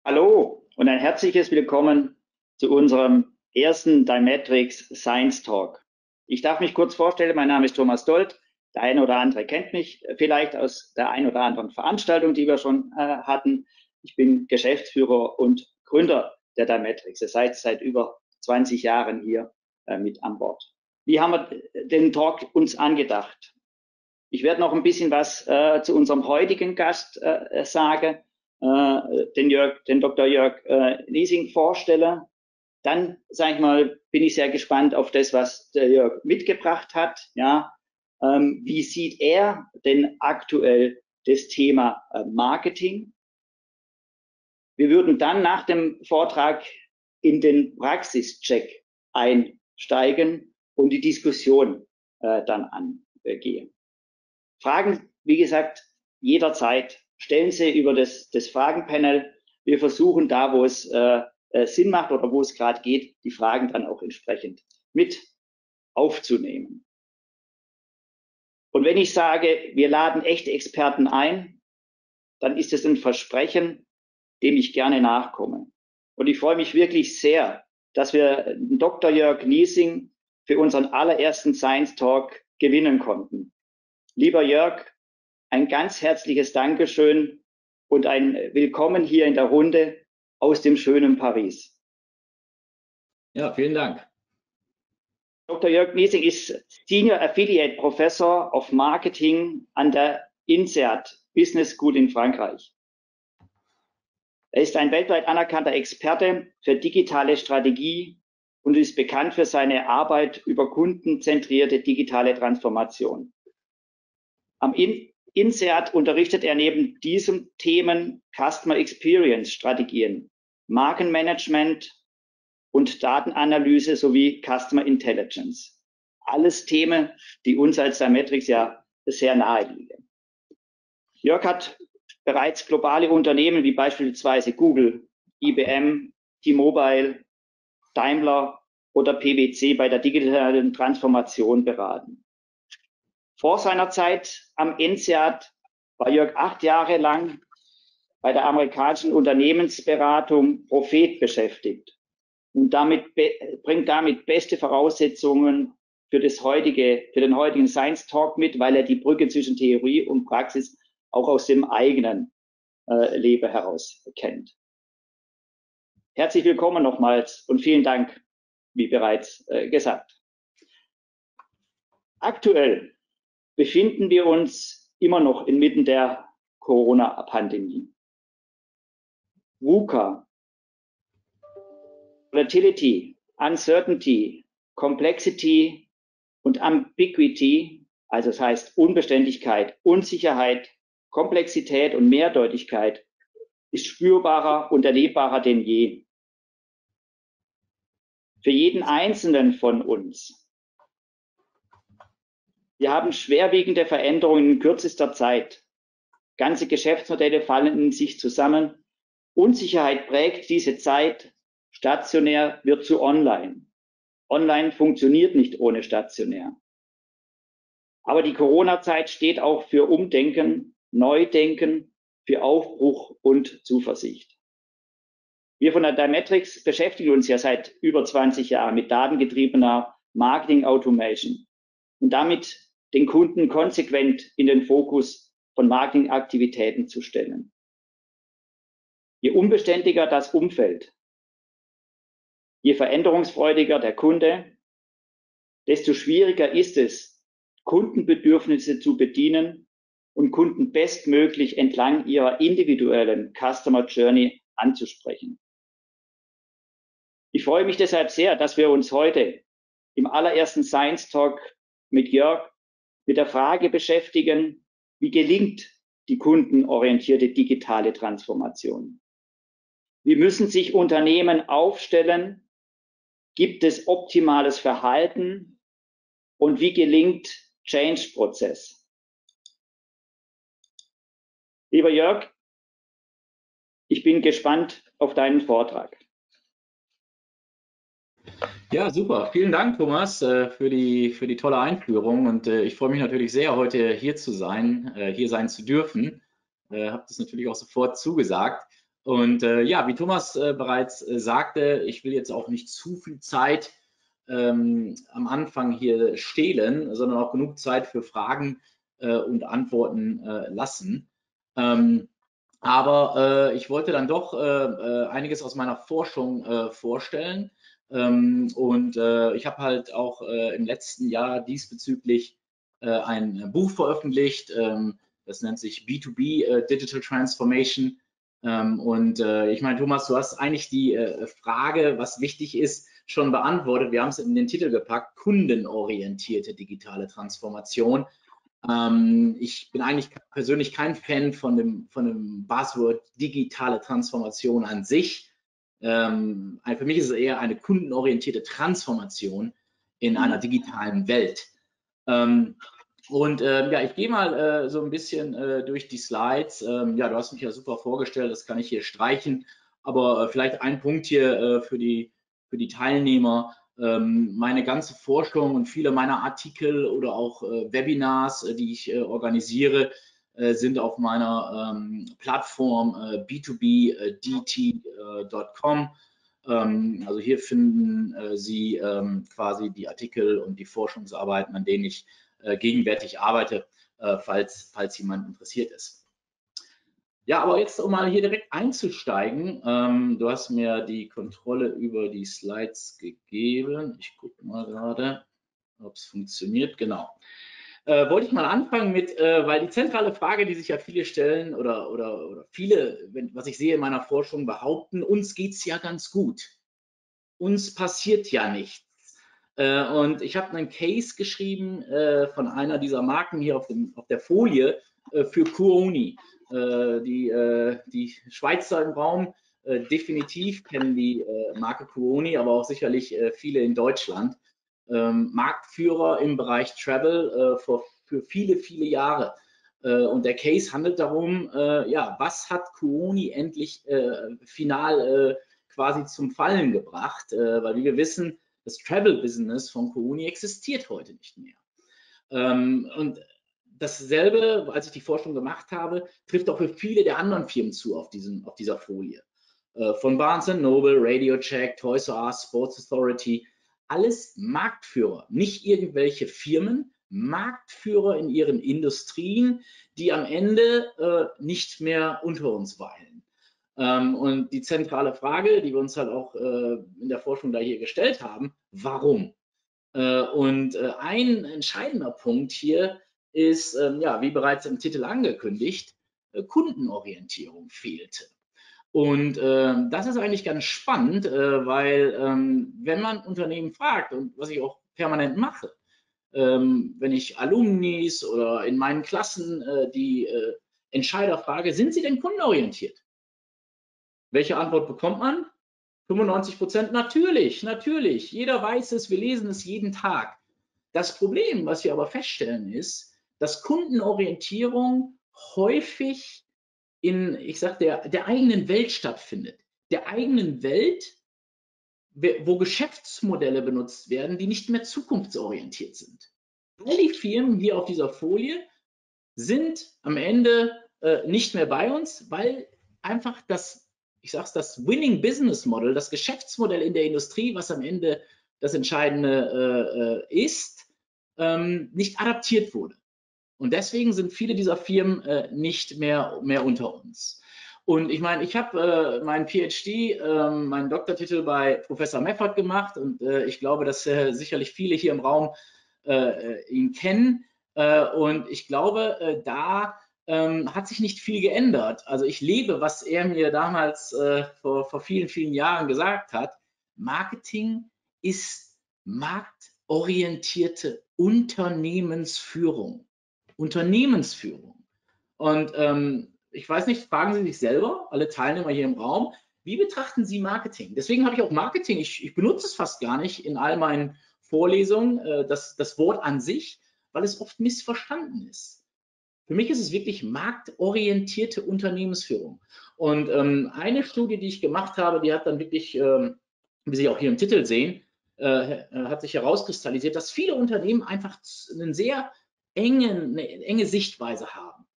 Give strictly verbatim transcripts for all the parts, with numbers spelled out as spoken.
Hallo und ein herzliches Willkommen zu unserem ersten Dymetrix Science Talk. Ich darf mich kurz vorstellen, mein Name ist Thomas Dold. Der eine oder andere kennt mich vielleicht aus der einen oder anderen Veranstaltung, die wir schon äh, hatten. Ich bin Geschäftsführer und Gründer der Dymetrix. Ihr seid seit über zwanzig Jahren hier äh, mit an Bord. Wie haben wir den Talk uns angedacht? Ich werde noch ein bisschen was äh, zu unserem heutigen Gast äh, sagen. Den, Jörg, den Doktor Jörg äh, Niesing vorstelle. Dann, sage ich mal, bin ich sehr gespannt auf das, was der Jörg mitgebracht hat. Ja, ähm, wie sieht er denn aktuell das Thema äh, Marketing? Wir würden dann nach dem Vortrag in den Praxischeck einsteigen und die Diskussion äh, dann angehen. Fragen, wie gesagt, jederzeit. Stellen Sie über das, das Fragenpanel. Wir versuchen da, wo es äh, Sinn macht oder wo es gerade geht, die Fragen dann auch entsprechend mit aufzunehmen. Und wenn ich sage, wir laden echte Experten ein, dann ist es ein Versprechen, dem ich gerne nachkomme. Und ich freue mich wirklich sehr, dass wir Doktor Jörg Niesing für unseren allerersten Science Talk gewinnen konnten. Lieber Jörg, ein ganz herzliches Dankeschön und ein Willkommen hier in der Runde aus dem schönen Paris. Ja, vielen Dank. Doktor Jörg Niesing ist Senior Affiliate Professor of Marketing an der INSEAD Business School in Frankreich. Er ist ein weltweit anerkannter Experte für digitale Strategie und ist bekannt für seine Arbeit über kundenzentrierte digitale Transformation. Am INSEAD unterrichtet er neben diesen Themen Customer Experience Strategien, Markenmanagement und Datenanalyse sowie Customer Intelligence. Alles Themen, die uns als Dymetrix ja sehr nahe liegen. Jörg hat bereits globale Unternehmen wie beispielsweise Google, I B M, T-Mobile, Daimler oder P W C bei der digitalen Transformation beraten. Vor seiner Zeit am INSEAD war Jörg acht Jahre lang bei der amerikanischen Unternehmensberatung Prophet beschäftigt und damit bringt damit beste Voraussetzungen für das heutige, für den heutigen Science Talk mit, weil er die Brücke zwischen Theorie und Praxis auch aus dem eigenen äh, Leben heraus kennt. Herzlich willkommen nochmals und vielen Dank, wie bereits äh, gesagt. Aktuell befinden wir uns immer noch inmitten der Corona-Pandemie. VUCA, Volatility, Uncertainty, Complexity und Ambiguity, also das heißt Unbeständigkeit, Unsicherheit, Komplexität und Mehrdeutigkeit, ist spürbarer und erlebbarer denn je. Für jeden Einzelnen von uns. Wir haben schwerwiegende Veränderungen in kürzester Zeit. Ganze Geschäftsmodelle fallen in sich zusammen. Unsicherheit prägt diese Zeit. Stationär wird zu online. Online funktioniert nicht ohne stationär. Aber die Corona-Zeit steht auch für Umdenken, Neudenken, für Aufbruch und Zuversicht. Wir von der Dymetrix beschäftigen uns ja seit über zwanzig Jahren mit datengetriebener Marketing Automation und damit den Kunden konsequent in den Fokus von Marketingaktivitäten zu stellen. Je unbeständiger das Umfeld, je veränderungsfreudiger der Kunde, desto schwieriger ist es, Kundenbedürfnisse zu bedienen und Kunden bestmöglich entlang ihrer individuellen Customer Journey anzusprechen. Ich freue mich deshalb sehr, dass wir uns heute im allerersten Science Talk mit Jörg mit der Frage beschäftigen, wie gelingt die kundenorientierte digitale Transformation? Wie müssen sich Unternehmen aufstellen? Gibt es optimales Verhalten? Und wie gelingt Change-Prozess? Lieber Jörg, ich bin gespannt auf deinen Vortrag. Ja, super. Vielen Dank, Thomas, für die, für die tolle Einführung. Und ich freue mich natürlich sehr, heute hier zu sein, hier sein zu dürfen. Habe das natürlich auch sofort zugesagt. Und äh, ja, wie Thomas äh, bereits äh, sagte, ich will jetzt auch nicht zu viel Zeit ähm, am Anfang hier stehlen, sondern auch genug Zeit für Fragen äh, und Antworten äh, lassen. Ähm, aber äh, ich wollte dann doch äh, äh, einiges aus meiner Forschung äh, vorstellen. Ähm, und äh, ich habe halt auch äh, im letzten Jahr diesbezüglich äh, ein Buch veröffentlicht. Ähm, das nennt sich B zwei B äh, Digital Transformation. Ähm, und äh, ich meine, Thomas, du hast eigentlich die äh, Frage, was wichtig ist, schon beantwortet. Wir haben es in den Titel gepackt: kundenorientierte digitale Transformation. Ähm, ich bin eigentlich persönlich kein Fan von dem, von dem Buzzword digitale Transformation an sich. Ähm, für mich ist es eher eine kundenorientierte Transformation in einer digitalen Welt. Ähm, und äh, ja, ich gehe mal äh, so ein bisschen äh, durch die Slides. Ähm, ja, du hast mich ja super vorgestellt, das kann ich hier streichen. Aber äh, vielleicht ein Punkt hier äh, für die, für die Teilnehmer. Ähm, meine ganze Forschung und viele meiner Artikel oder auch äh, Webinars, äh, die ich äh, organisiere, äh, sind auf meiner ähm, Plattform äh, b zwei b d t punkt com. Ähm, also hier finden äh, Sie ähm, quasi die Artikel und die Forschungsarbeiten, an denen ich äh, gegenwärtig arbeite, äh, falls, falls jemand interessiert ist. Ja, aber jetzt, um mal hier direkt einzusteigen, ähm, du hast mir die Kontrolle über die Slides gegeben. Ich gucke mal gerade, ob es funktioniert. Genau. Äh, wollte ich mal anfangen mit, äh, weil die zentrale Frage, die sich ja viele stellen oder, oder, oder viele, wenn, was ich sehe in meiner Forschung, behaupten, uns geht es ja ganz gut. Uns passiert ja nichts. Äh, und ich habe einen Case geschrieben äh, von einer dieser Marken hier auf, dem, auf der Folie äh, für Kuoni. Äh, die, äh, die Schweizer im Raum äh, definitiv kennen die äh, Marke Kuoni, aber auch sicherlich äh, viele in Deutschland. Ähm, Marktführer im Bereich Travel äh, für, für viele, viele Jahre. Äh, und der Case handelt darum, äh, ja, was hat Kuoni endlich äh, final äh, quasi zum Fallen gebracht? Äh, weil wie wir wissen, das Travel-Business von Kuoni existiert heute nicht mehr. Ähm, und dasselbe, als ich die Forschung gemacht habe, trifft auch für viele der anderen Firmen zu auf, diesem, auf dieser Folie. Äh, von Barnes and Noble, RadioCheck, Toys R Us, Sports Authority, alles Marktführer, nicht irgendwelche Firmen, Marktführer in ihren Industrien, die am Ende äh, nicht mehr unter uns weilen. Ähm, und die zentrale Frage, die wir uns halt auch äh, in der Forschung da hier gestellt haben: Warum? Äh, und äh, ein entscheidender Punkt hier ist, ähm, ja, wie bereits im Titel angekündigt, äh, Kundenorientierung fehlte. Und äh, das ist eigentlich ganz spannend, äh, weil ähm, wenn man Unternehmen fragt, und was ich auch permanent mache, ähm, wenn ich Alumnis oder in meinen Klassen äh, die äh, Entscheider frage, sind sie denn kundenorientiert? Welche Antwort bekommt man? fünfundneunzig Prozent, natürlich, natürlich. Jeder weiß es, wir lesen es jeden Tag. Das Problem, was wir aber feststellen, ist, dass Kundenorientierung häufig in, ich sag, der, der eigenen Welt stattfindet. Der eigenen Welt, wo Geschäftsmodelle benutzt werden, die nicht mehr zukunftsorientiert sind. All die Firmen hier auf dieser Folie sind am Ende äh, nicht mehr bei uns, weil einfach das, ich sage es, das Winning Business Model, das Geschäftsmodell in der Industrie, was am Ende das Entscheidende äh, ist, ähm, nicht adaptiert wurde. Und deswegen sind viele dieser Firmen äh, nicht mehr, mehr unter uns. Und ich meine, ich habe äh, meinen PhD, äh, meinen Doktortitel bei Professor Meffert gemacht, und äh, ich glaube, dass äh, sicherlich viele hier im Raum äh, ihn kennen. Äh, und ich glaube, äh, da ähm, hat sich nicht viel geändert. Also ich lebe, was er mir damals äh, vor, vor vielen, vielen Jahren gesagt hat: Marketing ist marktorientierte Unternehmensführung. Unternehmensführung. Und ähm, ich weiß nicht, fragen Sie sich selber, alle Teilnehmer hier im Raum, wie betrachten Sie Marketing? Deswegen habe ich auch Marketing, ich, ich benutze es fast gar nicht in all meinen Vorlesungen, äh, das, das Wort an sich, weil es oft missverstanden ist. Für mich ist es wirklich marktorientierte Unternehmensführung. Und ähm, eine Studie, die ich gemacht habe, die hat dann wirklich, ähm, wie Sie auch hier im Titel sehen, äh, hat sich herauskristallisiert, dass viele Unternehmen einfach einen sehr engen, eine enge Sichtweise haben.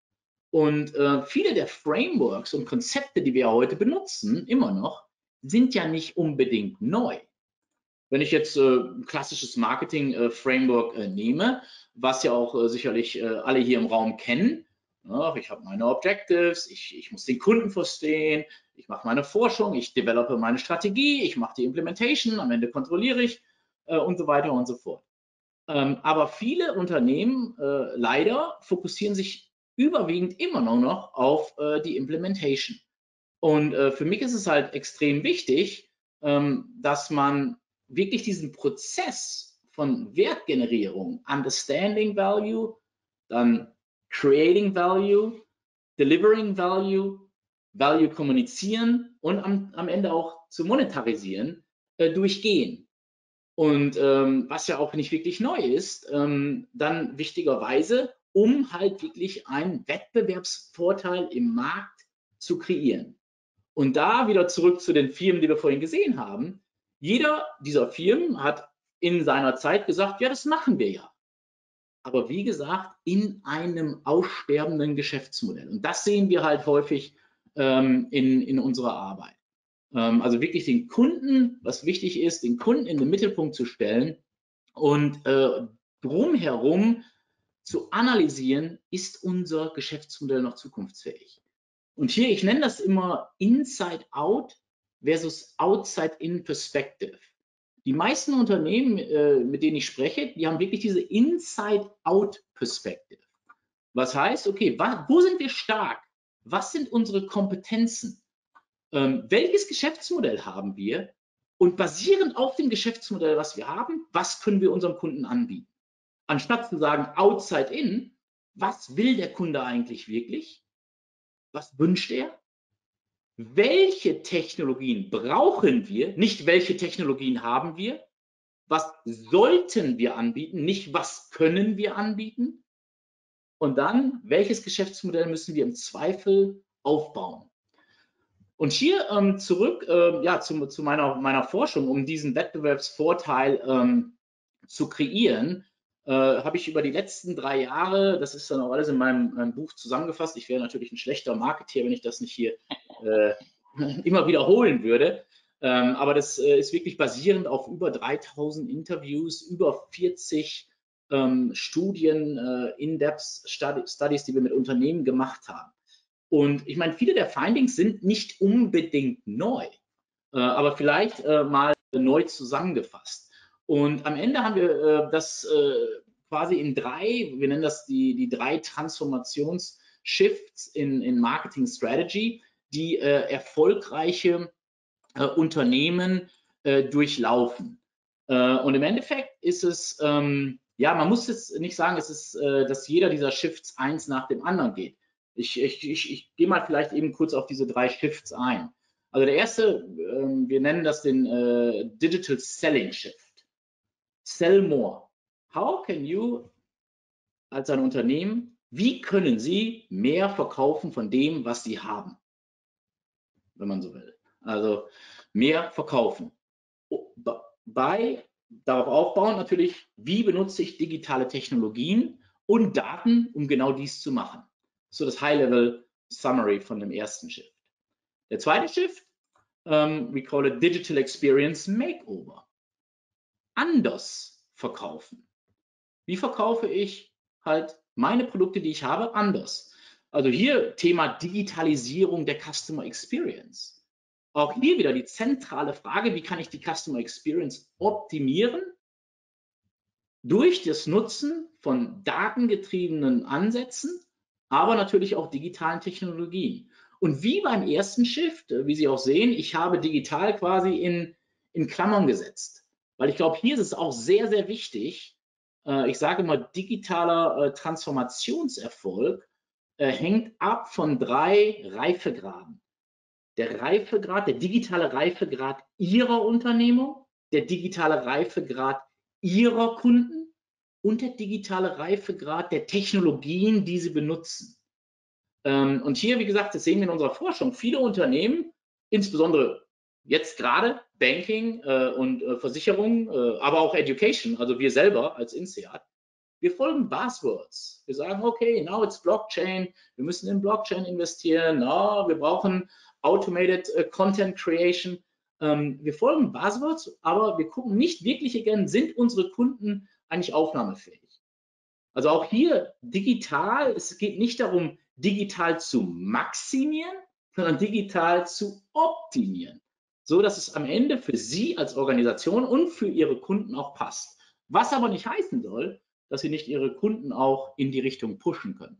Und äh, viele der Frameworks und Konzepte, die wir heute benutzen, immer noch, sind ja nicht unbedingt neu. Wenn ich jetzt äh, ein klassisches Marketing-Framework äh, nehme, was ja auch äh, sicherlich äh, alle hier im Raum kennen, ja, ich habe meine Objectives, ich, ich muss den Kunden verstehen, ich mache meine Forschung, ich develope meine Strategie, ich mache die Implementation, am Ende kontrolliere ich äh, und so weiter und so fort. Ähm, aber viele Unternehmen äh, leider fokussieren sich überwiegend immer noch, noch auf äh, die Implementation. Und äh, für mich ist es halt extrem wichtig, ähm, dass man wirklich diesen Prozess von Wertgenerierung, Understanding Value, dann Creating Value, Delivering Value, Value kommunizieren und am, am Ende auch zu monetarisieren, äh, durchgehen. Und ähm, was ja auch nicht wirklich neu ist, ähm, dann wichtigerweise, um halt wirklich einen Wettbewerbsvorteil im Markt zu kreieren. Und da wieder zurück zu den Firmen, die wir vorhin gesehen haben. Jeder dieser Firmen hat in seiner Zeit gesagt, ja, das machen wir ja. Aber wie gesagt, in einem aussterbenden Geschäftsmodell. Und das sehen wir halt häufig ähm, in, in unserer Arbeit. Ähm, also wirklich den Kunden, was wichtig ist, den Kunden in den Mittelpunkt zu stellen und äh, drumherum zu analysieren, ist unser Geschäftsmodell noch zukunftsfähig? Und hier, ich nenne das immer Inside-Out versus Outside-In-Perspective. Die meisten Unternehmen, äh, mit denen ich spreche, die haben wirklich diese Inside-Out-Perspective. Was heißt, okay, wo sind wir stark? Was sind unsere Kompetenzen? Ähm, welches Geschäftsmodell haben wir? Und basierend auf dem Geschäftsmodell, was wir haben, was können wir unserem Kunden anbieten? Anstatt zu sagen Outside-In, was will der Kunde eigentlich wirklich? Was wünscht er? Welche Technologien brauchen wir? Nicht welche Technologien haben wir? Was sollten wir anbieten? Nicht was können wir anbieten? Und dann, welches Geschäftsmodell müssen wir im Zweifel aufbauen? Und hier ähm, zurück äh, ja, zu, zu meiner, meiner Forschung, um diesen Wettbewerbsvorteil ähm, zu kreieren, äh, habe ich über die letzten drei Jahre, das ist dann auch alles in meinem, meinem Buch zusammengefasst, ich wäre natürlich ein schlechter Marketeer, wenn ich das nicht hier äh, immer wiederholen würde, ähm, aber das äh, ist wirklich basierend auf über dreitausend Interviews, über vierzig ähm, Studien, äh, In-Depth Studies, die wir mit Unternehmen gemacht haben. Und ich meine, viele der Findings sind nicht unbedingt neu, äh, aber vielleicht äh, mal neu zusammengefasst. Und am Ende haben wir äh, das äh, quasi in drei, wir nennen das die, die drei Transformationsshifts in, in Marketing Strategy, die äh, erfolgreiche äh, Unternehmen äh, durchlaufen. Äh, und im Endeffekt ist es, ähm, ja, man muss jetzt nicht sagen, es ist, äh, dass jeder dieser Shifts eins nach dem anderen geht. Ich, ich, ich, ich gehe mal vielleicht eben kurz auf diese drei Shifts ein. Also der erste, äh, wir nennen das den äh, Digital Selling Shift. Sell more. How can you als ein Unternehmen, wie können Sie mehr verkaufen von dem, was Sie haben, wenn man so will? Also mehr verkaufen. Bei, darauf aufbauen natürlich, wie benutze ich digitale Technologien und Daten, um genau dies zu machen. So das High-Level-Summary von dem ersten Shift. Der zweite Shift, um, we call it Digital Experience Makeover. Anders verkaufen. Wie verkaufe ich halt meine Produkte, die ich habe, anders? Also hier Thema Digitalisierung der Customer Experience. Auch hier wieder die zentrale Frage, wie kann ich die Customer Experience optimieren? Durch das Nutzen von datengetriebenen Ansätzen, aber natürlich auch digitalen Technologien. Und wie beim ersten Shift, wie Sie auch sehen, ich habe digital quasi in, in Klammern gesetzt. Weil ich glaube, hier ist es auch sehr, sehr wichtig, äh, ich sage immer, digitaler äh, Transformationserfolg äh, hängt ab von drei Reifegraden. Der Reifegrad, der digitale Reifegrad Ihrer Unternehmung, der digitale Reifegrad Ihrer Kunden und der digitale Reifegrad der Technologien, die Sie benutzen. Ähm, und hier, wie gesagt, das sehen wir in unserer Forschung, viele Unternehmen, insbesondere jetzt gerade Banking äh, und äh, Versicherungen, äh, aber auch Education, also wir selber als INSEAD, Wir folgen Buzzwords. Wir sagen, okay, now it's Blockchain. Wir müssen in Blockchain investieren. No, wir brauchen Automated uh, Content Creation. Ähm, wir folgen Buzzwords, aber wir gucken nicht wirklich again, sind unsere Kunden eigentlich aufnahmefähig? Also auch hier digital, es geht nicht darum, digital zu maximieren, sondern digital zu optimieren, so dass es am Ende für Sie als Organisation und für Ihre Kunden auch passt. Was aber nicht heißen soll, dass Sie nicht Ihre Kunden auch in die Richtung pushen können.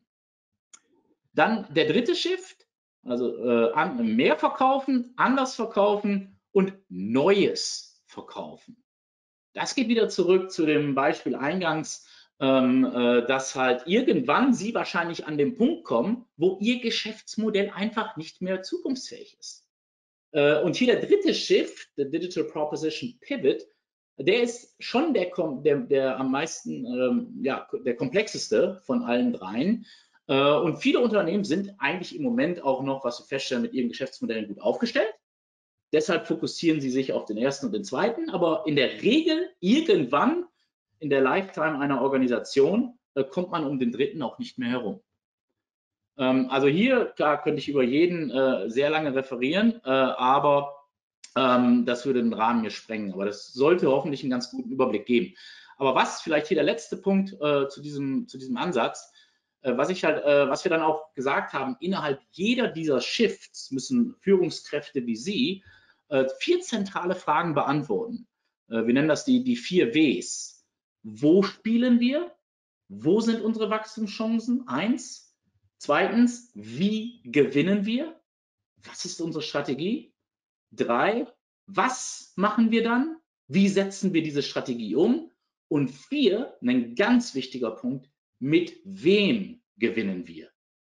Dann der dritte Shift, also äh, mehr verkaufen, anders verkaufen und Neues verkaufen. Das geht wieder zurück zu dem Beispiel eingangs, ähm, äh, dass halt irgendwann Sie wahrscheinlich an den Punkt kommen, wo Ihr Geschäftsmodell einfach nicht mehr zukunftsfähig ist. Äh, und hier der dritte Shift, der Digital Proposition Pivot, der ist schon der, der, der am meisten, ähm, ja, der komplexeste von allen dreien. Äh, und viele Unternehmen sind eigentlich im Moment auch noch, was wir feststellen, mit ihren Geschäftsmodellen gut aufgestellt. Deshalb fokussieren sie sich auf den ersten und den zweiten, aber in der Regel irgendwann in der Lifetime einer Organisation äh, kommt man um den dritten auch nicht mehr herum. Ähm, also hier, klar, könnte ich über jeden äh, sehr lange referieren, äh, aber ähm, das würde den Rahmen hier sprengen. Aber das sollte hoffentlich einen ganz guten Überblick geben. Aber was vielleicht hier der letzte Punkt äh, zu, diesem, zu diesem Ansatz, äh, was ich halt, äh, was wir dann auch gesagt haben, innerhalb jeder dieser Shifts müssen Führungskräfte wie Sie äh, vier zentrale Fragen beantworten. Äh, wir nennen das die, die vier Ws. Wo spielen wir? Wo sind unsere Wachstumschancen? Eins. Zweitens, wie gewinnen wir? Was ist unsere Strategie? Drei, was machen wir dann? Wie setzen wir diese Strategie um? Und vier, ein ganz wichtiger Punkt, mit wem gewinnen wir?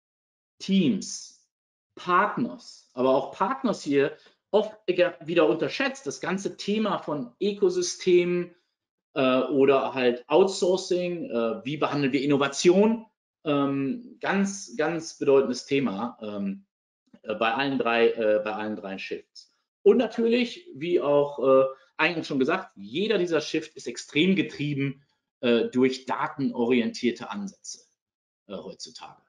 Teams, Partners, aber auch Partners hier oft wieder unterschätzt. Das ganze Thema von Ökosystemen äh, oder halt Outsourcing, äh, wie behandeln wir Innovation? Ähm, ganz, ganz bedeutendes Thema ähm, äh, bei allen drei, äh, bei allen drei Shifts. Und natürlich, wie auch äh, eingangs schon gesagt, jeder dieser Shift ist extrem getrieben äh, durch datenorientierte Ansätze äh, heutzutage.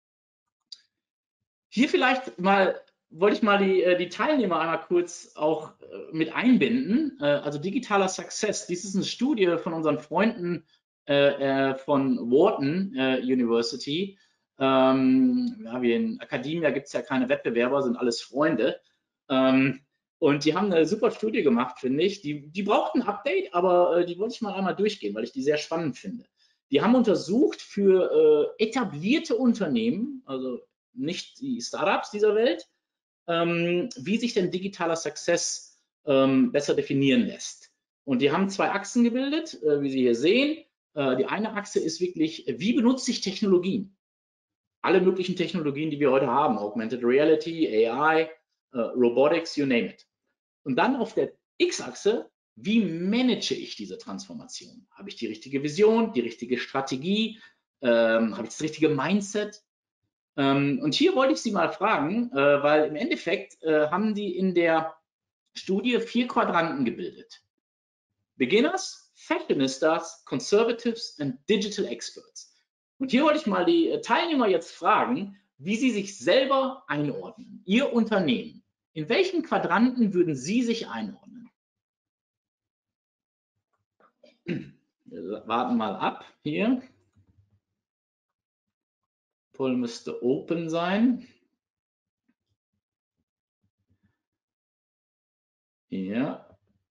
Hier vielleicht mal, wollte ich mal die, die Teilnehmer einmal kurz auch mit einbinden. Also digitaler Success, dies ist eine Studie von unseren Freunden äh, von Wharton äh, University. Ähm, ja, wie in Academia gibt es ja keine Wettbewerber, sind alles Freunde. Ähm, und die haben eine super Studie gemacht, finde ich. Die, die braucht ein Update, aber äh, die wollte ich mal einmal durchgehen, weil ich die sehr spannend finde. Die haben untersucht für äh, etablierte Unternehmen, also nicht die Startups dieser Welt, ähm, wie sich denn digitaler Success ähm, besser definieren lässt. Und die haben zwei Achsen gebildet, äh, wie Sie hier sehen. Äh, die eine Achse ist wirklich, wie benutze ich Technologien? Alle möglichen Technologien, die wir heute haben, Augmented Reality, A I, äh, Robotics, you name it. Und dann auf der X-Achse, wie manage ich diese Transformation? Habe ich die richtige Vision, die richtige Strategie? Ähm, habe ich das richtige Mindset? Ähm, und hier wollte ich Sie mal fragen, äh, weil im Endeffekt äh, haben die in der Studie vier Quadranten gebildet. Beginners, Fashionistas, Conservatives and Digital Experts. Und hier wollte ich mal die Teilnehmer jetzt fragen, wie sie sich selber einordnen, Ihr Unternehmen. In welchen Quadranten würden Sie sich einordnen? Wir warten mal ab hier. Poll müsste open sein. Ja.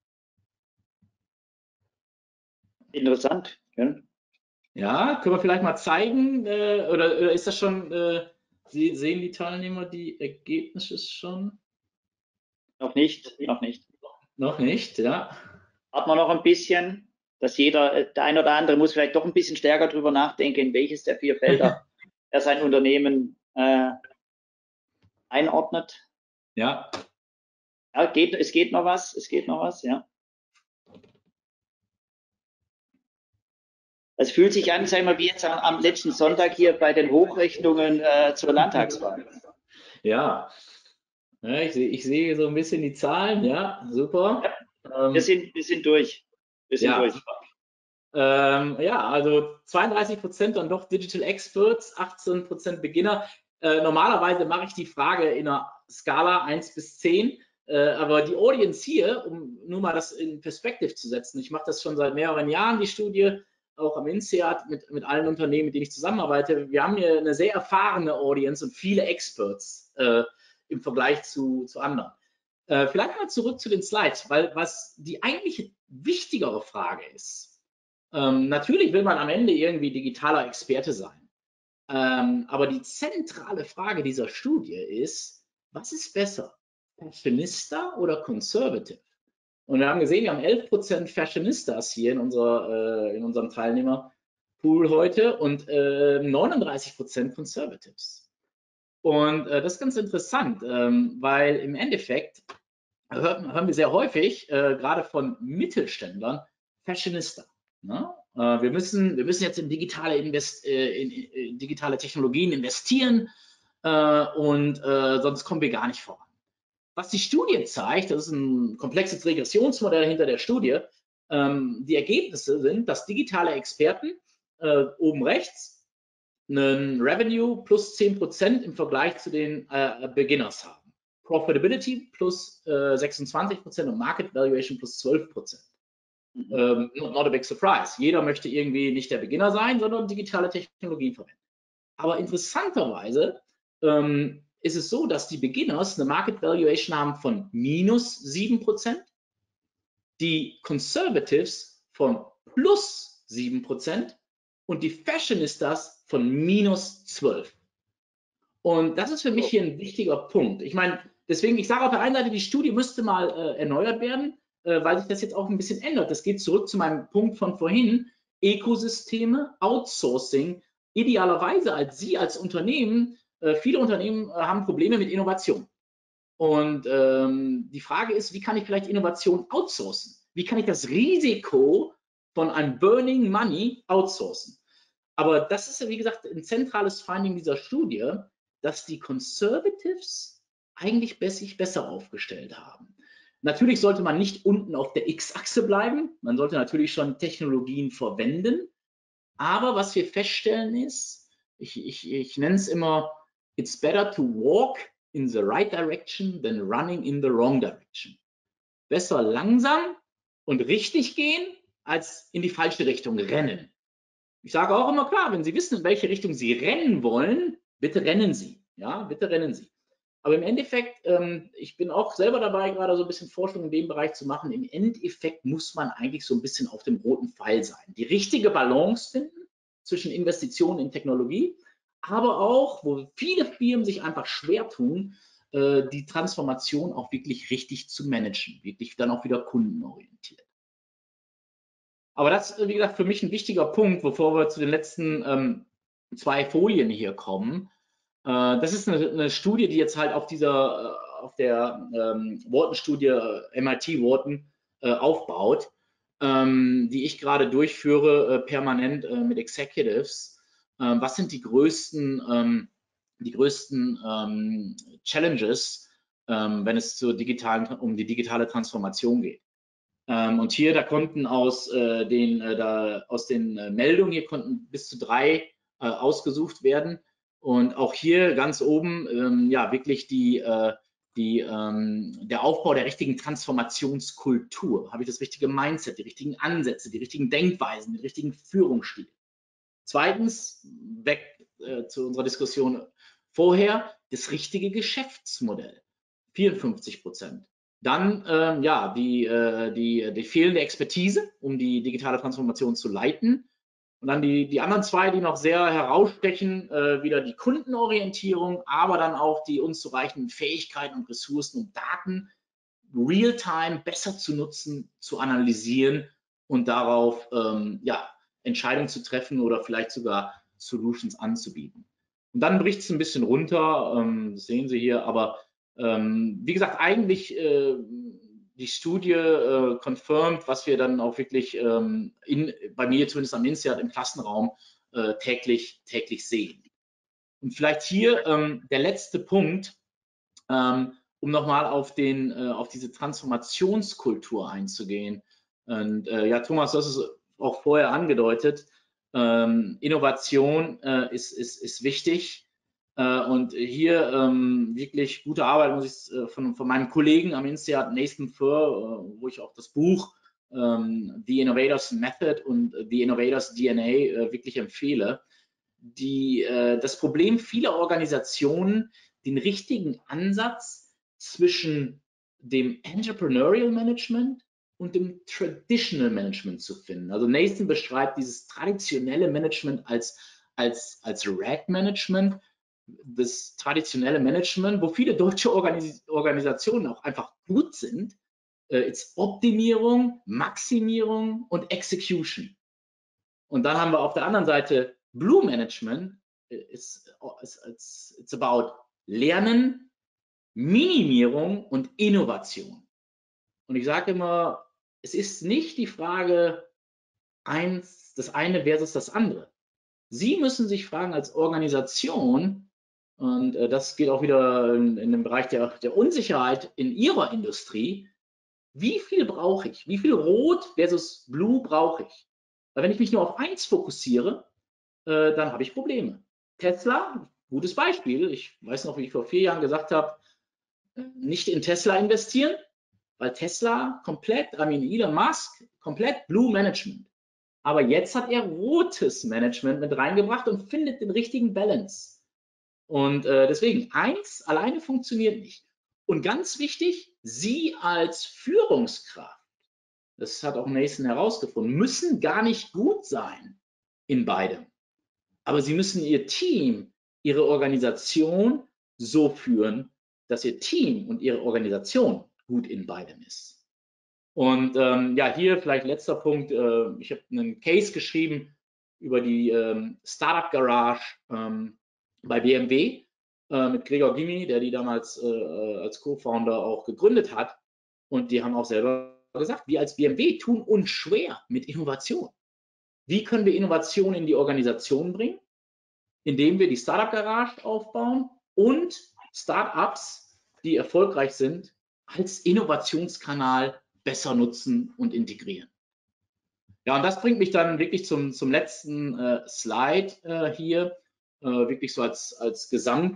Interessant. Ja. Ja, können wir vielleicht mal zeigen, äh, oder, oder ist das schon, äh, Sie sehen die Teilnehmer die Ergebnisse schon? Noch nicht, noch nicht. Noch nicht, ja. Warten wir noch ein bisschen, dass jeder, der ein oder andere muss vielleicht doch ein bisschen stärker drüber nachdenken, in welches der vier Felder er sein Unternehmen äh, einordnet. Ja. Ja, geht, es geht noch was, es geht noch was, ja. Es fühlt sich an, sagen wir, wie jetzt am, am letzten Sonntag hier bei den Hochrechnungen äh, zur Landtagswahl. Ja, ja ich, sehe, ich sehe so ein bisschen die Zahlen, ja, super. Ja, wir, sind, wir sind durch. Wir sind ja, durch. super. Ähm, ja, also zweiunddreißig Prozent dann doch Digital Experts, achtzehn Prozent Beginner. Äh, normalerweise mache ich die Frage in einer Skala eins bis zehn, äh, aber die Audience hier, um nur mal das in Perspektive zu setzen, ich mache das schon seit mehreren Jahren, die Studie, auch am INSEAD mit, mit allen Unternehmen, mit denen ich zusammenarbeite. Wir haben hier eine sehr erfahrene Audience und viele Experts äh, im Vergleich zu, zu anderen. Äh, vielleicht mal zurück zu den Slides, weil was die eigentlich wichtigere Frage ist, ähm, natürlich will man am Ende irgendwie digitaler Experte sein. Ähm, aber die zentrale Frage dieser Studie ist, was ist besser? Fashionista oder Conservative? Und wir haben gesehen, wir haben elf Prozent Fashionistas hier in, unserer, äh, in unserem Teilnehmerpool heute und äh, neununddreißig Prozent Conservatives. Und äh, das ist ganz interessant, ähm, weil im Endeffekt hören, hören wir sehr häufig, äh, gerade von Mittelständlern, Fashionista. Ne? Äh, wir, müssen, wir müssen jetzt in digitale, Invest, äh, in, in digitale Technologien investieren äh, und äh, sonst kommen wir gar nicht voran. Was die Studie zeigt, das ist ein komplexes Regressionsmodell hinter der Studie, ähm, die Ergebnisse sind, dass digitale Experten äh, oben rechts einen Revenue plus zehn Prozent im Vergleich zu den äh, Beginners haben. Profitability plus äh, sechsundzwanzig Prozent und Market Valuation plus zwölf Prozent. Mhm. Ähm, not a big surprise. Jeder möchte irgendwie nicht der Beginner sein, sondern digitale Technologien verwenden. Aber interessanterweise ähm, ist es so, dass die Beginners eine Market Valuation haben von minus sieben Prozent, die Conservatives von plus sieben Prozent und die Fashionistas von minus zwölf. Und das ist für mich hier ein wichtiger Punkt. Ich meine, deswegen, ich sage auf der einen Seite, die Studie müsste mal äh, erneuert werden, äh, weil sich das jetzt auch ein bisschen ändert. Das geht zurück zu meinem Punkt von vorhin. Ökosysteme, Outsourcing, idealerweise als Sie als Unternehmen, äh, viele Unternehmen äh, haben Probleme mit Innovation. Und ähm, die Frage ist, wie kann ich vielleicht Innovation outsourcen? Wie kann ich das Risiko von einem Burning Money outsourcen? Aber das ist ja, wie gesagt, ein zentrales Finding dieser Studie, dass die Conservatives eigentlich sich besser aufgestellt haben. Natürlich sollte man nicht unten auf der X-Achse bleiben. Man sollte natürlich schon Technologien verwenden. Aber was wir feststellen ist, ich, ich, ich nenne es immer, it's better to walk in the right direction than running in the wrong direction. Besser langsam und richtig gehen, als in die falsche Richtung rennen. Ich sage auch immer klar, wenn Sie wissen, in welche Richtung Sie rennen wollen, bitte rennen Sie. Ja, bitte rennen Sie. Aber im Endeffekt, ähm, ich bin auch selber dabei, gerade so ein bisschen Forschung in dem Bereich zu machen. Im Endeffekt muss man eigentlich so ein bisschen auf dem roten Pfeil sein. Die richtige Balance finden zwischen Investitionen in Technologie, aber auch, wo viele Firmen sich einfach schwer tun, äh, die Transformation auch wirklich richtig zu managen, wirklich dann auch wieder kundenorientiert. Aber das ist, wie gesagt, für mich ein wichtiger Punkt, bevor wir zu den letzten ähm, zwei Folien hier kommen. Äh, das ist eine, eine Studie, die jetzt halt auf dieser, äh, auf der ähm, Wharton-Studie, äh, M I T Wharton, äh, aufbaut, ähm, die ich gerade durchführe, äh, permanent äh, mit Executives. Äh, was sind die größten, ähm, die größten ähm, Challenges, ähm, wenn es zur digitalen, um die digitale Transformation geht? Ähm, und hier, da konnten aus, äh, den, äh, da, aus den äh, Meldungen, hier konnten bis zu drei äh, ausgesucht werden. Und auch hier ganz oben, ähm, ja, wirklich die, äh, die, ähm, der Aufbau der richtigen Transformationskultur. Habe ich das richtige Mindset, die richtigen Ansätze, die richtigen Denkweisen, den richtigen Führungsstil. Zweitens, weg äh, zu unserer Diskussion vorher, das richtige Geschäftsmodell. vierundfünfzig Prozent. Dann ähm, ja, die, äh, die, die fehlende Expertise, um die digitale Transformation zu leiten. Und dann die, die anderen zwei, die noch sehr herausstechen, äh, wieder die Kundenorientierung, aber dann auch die unzureichenden Fähigkeiten und Ressourcen, um Daten real-time besser zu nutzen, zu analysieren und darauf ähm, ja, Entscheidungen zu treffen oder vielleicht sogar Solutions anzubieten. Und dann bricht es ein bisschen runter, ähm, das sehen Sie hier, aber ähm, wie gesagt, eigentlich äh, die Studie äh, confirmed, was wir dann auch wirklich ähm, in, bei mir zumindest am INSEAD im Klassenraum äh, täglich, täglich sehen. Und vielleicht hier ähm, der letzte Punkt, ähm, um nochmal auf, den, äh, auf diese Transformationskultur einzugehen. Und äh, ja, Thomas, das ist auch vorher angedeutet, ähm, Innovation äh, ist, ist, ist wichtig. Äh, und hier ähm, wirklich gute Arbeit muss ich äh, von, von meinem Kollegen am INSEAD, Nathan Furr, äh, wo ich auch das Buch ähm, The Innovators Method und The Innovators D N A äh, wirklich empfehle. Die, äh, das Problem vieler Organisationen, den richtigen Ansatz zwischen dem Entrepreneurial Management und dem Traditional Management zu finden. Also Nathan beschreibt dieses traditionelle Management als, als, als Rag-Management, das traditionelle Management, wo viele deutsche Organis Organisationen auch einfach gut sind, äh, ist Optimierung, Maximierung und Execution. Und dann haben wir auf der anderen Seite Blue Management, it's, it's, it's about Lernen, Minimierung und Innovation. Und ich sage immer, es ist nicht die Frage, eins, das eine versus das andere. Sie müssen sich fragen als Organisation, und äh, das geht auch wieder in, in den Bereich der, der Unsicherheit in Ihrer Industrie, wie viel brauche ich? Wie viel Rot versus Blue brauche ich? Weil wenn ich mich nur auf eins fokussiere, äh, dann habe ich Probleme. Tesla, gutes Beispiel. Ich weiß noch, wie ich vor vier Jahren gesagt habe, nicht in Tesla investieren, weil Tesla komplett, I mean Elon Musk, komplett Blue Management. Aber jetzt hat er rotes Management mit reingebracht und findet den richtigen Balance. Und äh, deswegen, eins alleine funktioniert nicht. Und ganz wichtig, Sie als Führungskraft, das hat auch Nathan herausgefunden, müssen gar nicht gut sein in beidem. Aber Sie müssen Ihr Team, Ihre Organisation so führen, dass Ihr Team und Ihre Organisation gut in beidem ist. Und ähm, ja, hier vielleicht letzter Punkt. Äh, ich habe einen Case geschrieben über die ähm, Startup Garage ähm, bei B M W äh, mit Gregor Gimi, der die damals äh, als Co-Founder auch gegründet hat. Und die haben auch selber gesagt, wir als B M W tun uns schwer mit Innovation. Wie können wir Innovation in die Organisation bringen? Indem wir die Startup Garage aufbauen und Startups, die erfolgreich sind, als Innovationskanal besser nutzen und integrieren. Ja, und das bringt mich dann wirklich zum, zum letzten äh, Slide äh, hier, äh, wirklich so als, als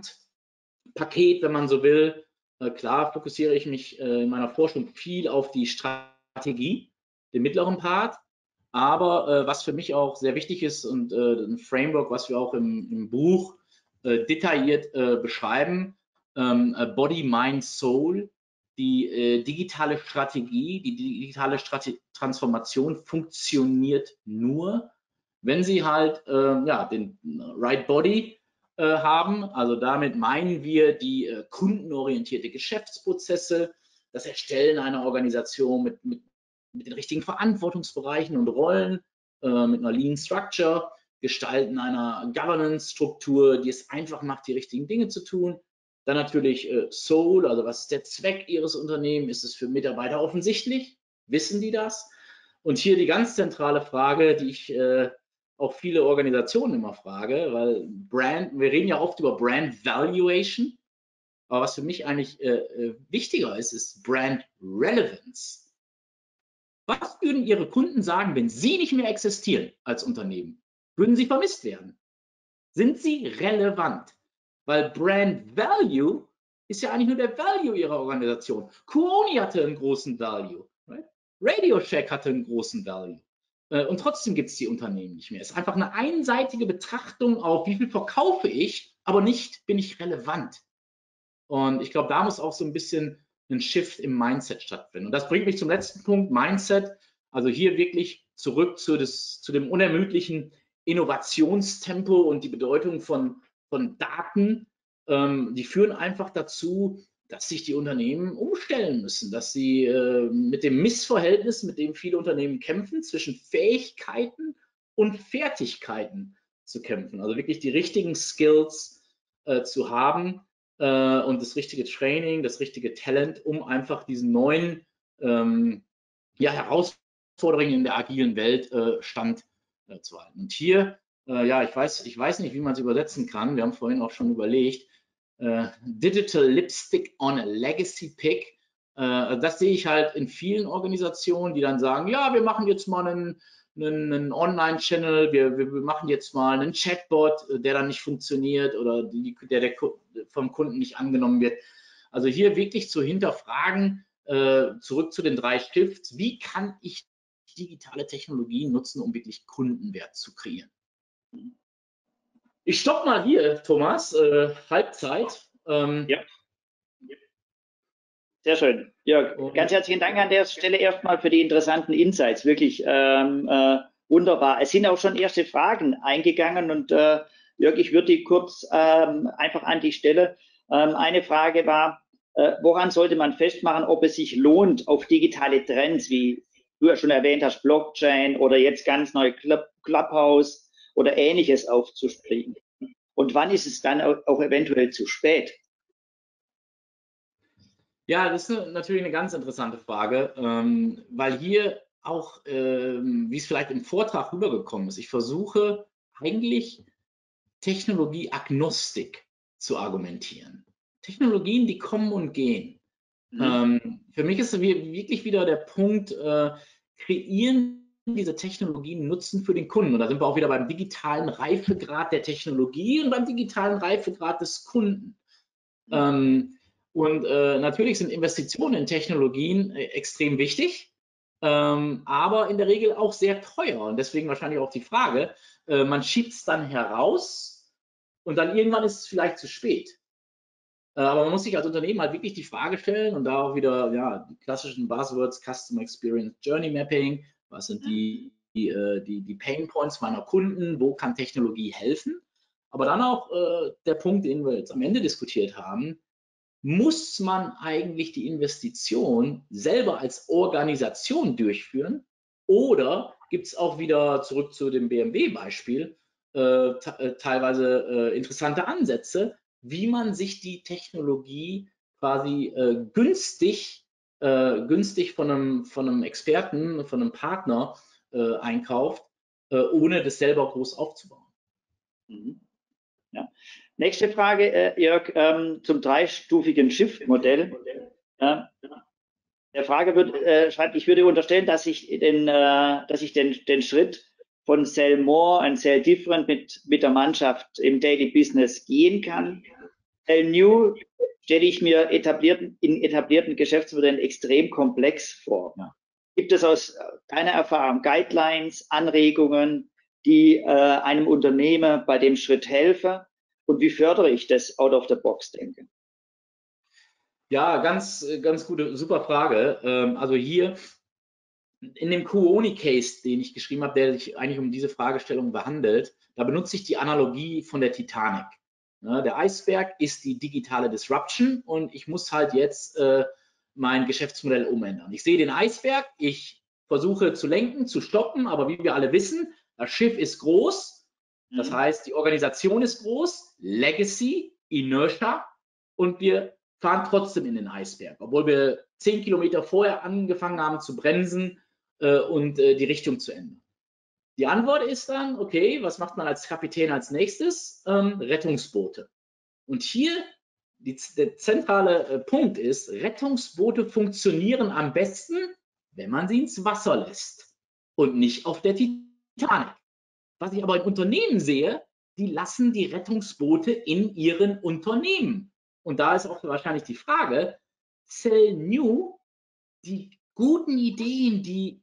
Gesamtpaket, wenn man so will. Äh, klar fokussiere ich mich äh, in meiner Forschung viel auf die Strategie, den mittleren Part. Aber äh, was für mich auch sehr wichtig ist und äh, ein Framework, was wir auch im, im Buch äh, detailliert äh, beschreiben, ähm, Body, Mind, Soul, die äh, digitale Strategie, die digitale Strate Transformation funktioniert nur, wenn Sie halt äh, ja, den Right Body äh, haben. Also damit meinen wir die äh, kundenorientierte Geschäftsprozesse, das Erstellen einer Organisation mit, mit mit den richtigen Verantwortungsbereichen und Rollen, äh, mit einer Lean Structure, Gestalten einer Governance-Struktur, die es einfach macht, die richtigen Dinge zu tun. Dann natürlich äh, Soul, also was ist der Zweck Ihres Unternehmens? Ist es für Mitarbeiter offensichtlich? Wissen die das? Und hier die ganz zentrale Frage, die ich äh, auch viele Organisationen immer frage, weil Brand, wir reden ja oft über Brand Valuation, aber was für mich eigentlich äh, wichtiger ist, ist Brand Relevance. Was würden Ihre Kunden sagen, wenn Sie nicht mehr existieren als Unternehmen? Würden Sie vermisst werden? Sind Sie relevant? Weil Brand Value ist ja eigentlich nur der Value Ihrer Organisation. Kuoni hatte einen großen Value. Right? Radio Shack hatte einen großen Value. Und trotzdem gibt es die Unternehmen nicht mehr. Es ist einfach eine einseitige Betrachtung auf, wie viel verkaufe ich, aber nicht, bin ich relevant. Und ich glaube, da muss auch so ein bisschen ein Shift im Mindset stattfinden. Und das bringt mich zum letzten Punkt, Mindset. Also hier wirklich zurück zu, das, zu dem unermüdlichen Innovationstempo und die Bedeutung von, von Daten. Ähm, die führen einfach dazu, dass sich die Unternehmen umstellen müssen, dass sie äh, mit dem Missverhältnis, mit dem viele Unternehmen kämpfen, zwischen Fähigkeiten und Fertigkeiten zu kämpfen. Also wirklich die richtigen Skills äh, zu haben, und das richtige Training, das richtige Talent, um einfach diesen neuen ähm, ja, Herausforderungen in der agilen Welt äh, stand äh, zu halten. Und hier, äh, ja, ich weiß, ich weiß nicht, wie man es übersetzen kann. Wir haben vorhin auch schon überlegt, äh, Digital Lipstick on a Legacy Pick. Äh, das sehe ich halt in vielen Organisationen, die dann sagen, ja, wir machen jetzt mal einen, einen, einen Online-Channel, wir, wir machen jetzt mal einen Chatbot, der dann nicht funktioniert oder die, der, der vom Kunden nicht angenommen wird. Also hier wirklich zu hinterfragen, äh, zurück zu den drei Shifts, wie kann ich digitale Technologien nutzen, um wirklich Kundenwert zu kreieren? Ich stoppe mal hier, Thomas, äh, Halbzeit. Ähm, ja. Sehr schön. Jörg, ganz herzlichen Dank an der Stelle erstmal für die interessanten Insights. Wirklich ähm, äh, wunderbar. Es sind auch schon erste Fragen eingegangen und äh, Jörg, ich würde die kurz ähm, einfach an die Stelle. Ähm, eine Frage war, äh, woran sollte man festmachen, ob es sich lohnt, auf digitale Trends, wie du ja schon erwähnt hast, Blockchain oder jetzt ganz neu Club, Clubhouse oder Ähnliches aufzuspringen? Und wann ist es dann auch, auch eventuell zu spät? Ja, das ist natürlich eine ganz interessante Frage, ähm, weil hier auch, ähm, wie es vielleicht im Vortrag rübergekommen ist, ich versuche eigentlich Technologieagnostik zu argumentieren. Technologien, die kommen und gehen. Mhm. Ähm, für mich ist wirklich wieder der Punkt, äh, kreieren diese Technologien Nutzen für den Kunden. Und da sind wir auch wieder beim digitalen Reifegrad der Technologie und beim digitalen Reifegrad des Kunden. Mhm. Ähm, und äh, natürlich sind Investitionen in Technologien äh, extrem wichtig, ähm, aber in der Regel auch sehr teuer. Und deswegen wahrscheinlich auch die Frage, äh, man schiebt es dann heraus und dann irgendwann ist es vielleicht zu spät. Äh, aber man muss sich als Unternehmen halt wirklich die Frage stellen und da auch wieder ja, die klassischen Buzzwords, Customer Experience, Journey Mapping, was sind die, die, die, die Pain Points meiner Kunden, wo kann Technologie helfen? Aber dann auch äh, der Punkt, den wir jetzt am Ende diskutiert haben, muss man eigentlich die Investition selber als Organisation durchführen oder gibt es auch wieder zurück zu dem B M W-Beispiel äh, teilweise äh, interessante Ansätze, wie man sich die Technologie quasi äh, günstig, äh, günstig von einem, von einem Experten, von einem Partner äh, einkauft, äh, ohne das selber groß aufzubauen. Mhm. Ja. Nächste Frage, äh, Jörg, ähm, zum dreistufigen Shift-Modell. Ja. Der Frage wird, äh, schreibt, ich würde unterstellen, dass ich den, äh, dass ich den, den Schritt von Sell More and Sell Different mit, mit der Mannschaft im Daily Business gehen kann. Sell New stelle ich mir etablierten, in etablierten Geschäftsmodellen extrem komplex vor. Ja. Gibt es aus deiner Erfahrung Guidelines, Anregungen, die äh, einem Unternehmer bei dem Schritt helfen? Und wie fördere ich das Out-of-the-Box-Denken? Ja, ganz, ganz gute, super Frage. Ähm, also hier in dem Kuoni-Case, den ich geschrieben habe, der sich eigentlich um diese Fragestellung behandelt, da benutze ich die Analogie von der Titanic. Ja, der Eisberg ist die digitale Disruption und ich muss halt jetzt äh, mein Geschäftsmodell umändern. Ich sehe den Eisberg, ich versuche zu lenken, zu stoppen, aber wie wir alle wissen, das Schiff ist groß, das heißt, die Organisation ist groß, Legacy, Inertia und wir fahren trotzdem in den Eisberg, obwohl wir zehn Kilometer vorher angefangen haben zu bremsen äh, und äh, die Richtung zu ändern. Die Antwort ist dann, okay, was macht man als Kapitän als nächstes? Ähm, Rettungsboote. Und hier die, der zentrale äh, Punkt ist, Rettungsboote funktionieren am besten, wenn man sie ins Wasser lässt und nicht auf der Titanic. Was ich aber in Unternehmen sehe, die lassen die Rettungsboote in ihren Unternehmen. Und da ist auch wahrscheinlich die Frage, Sell New, die guten Ideen, die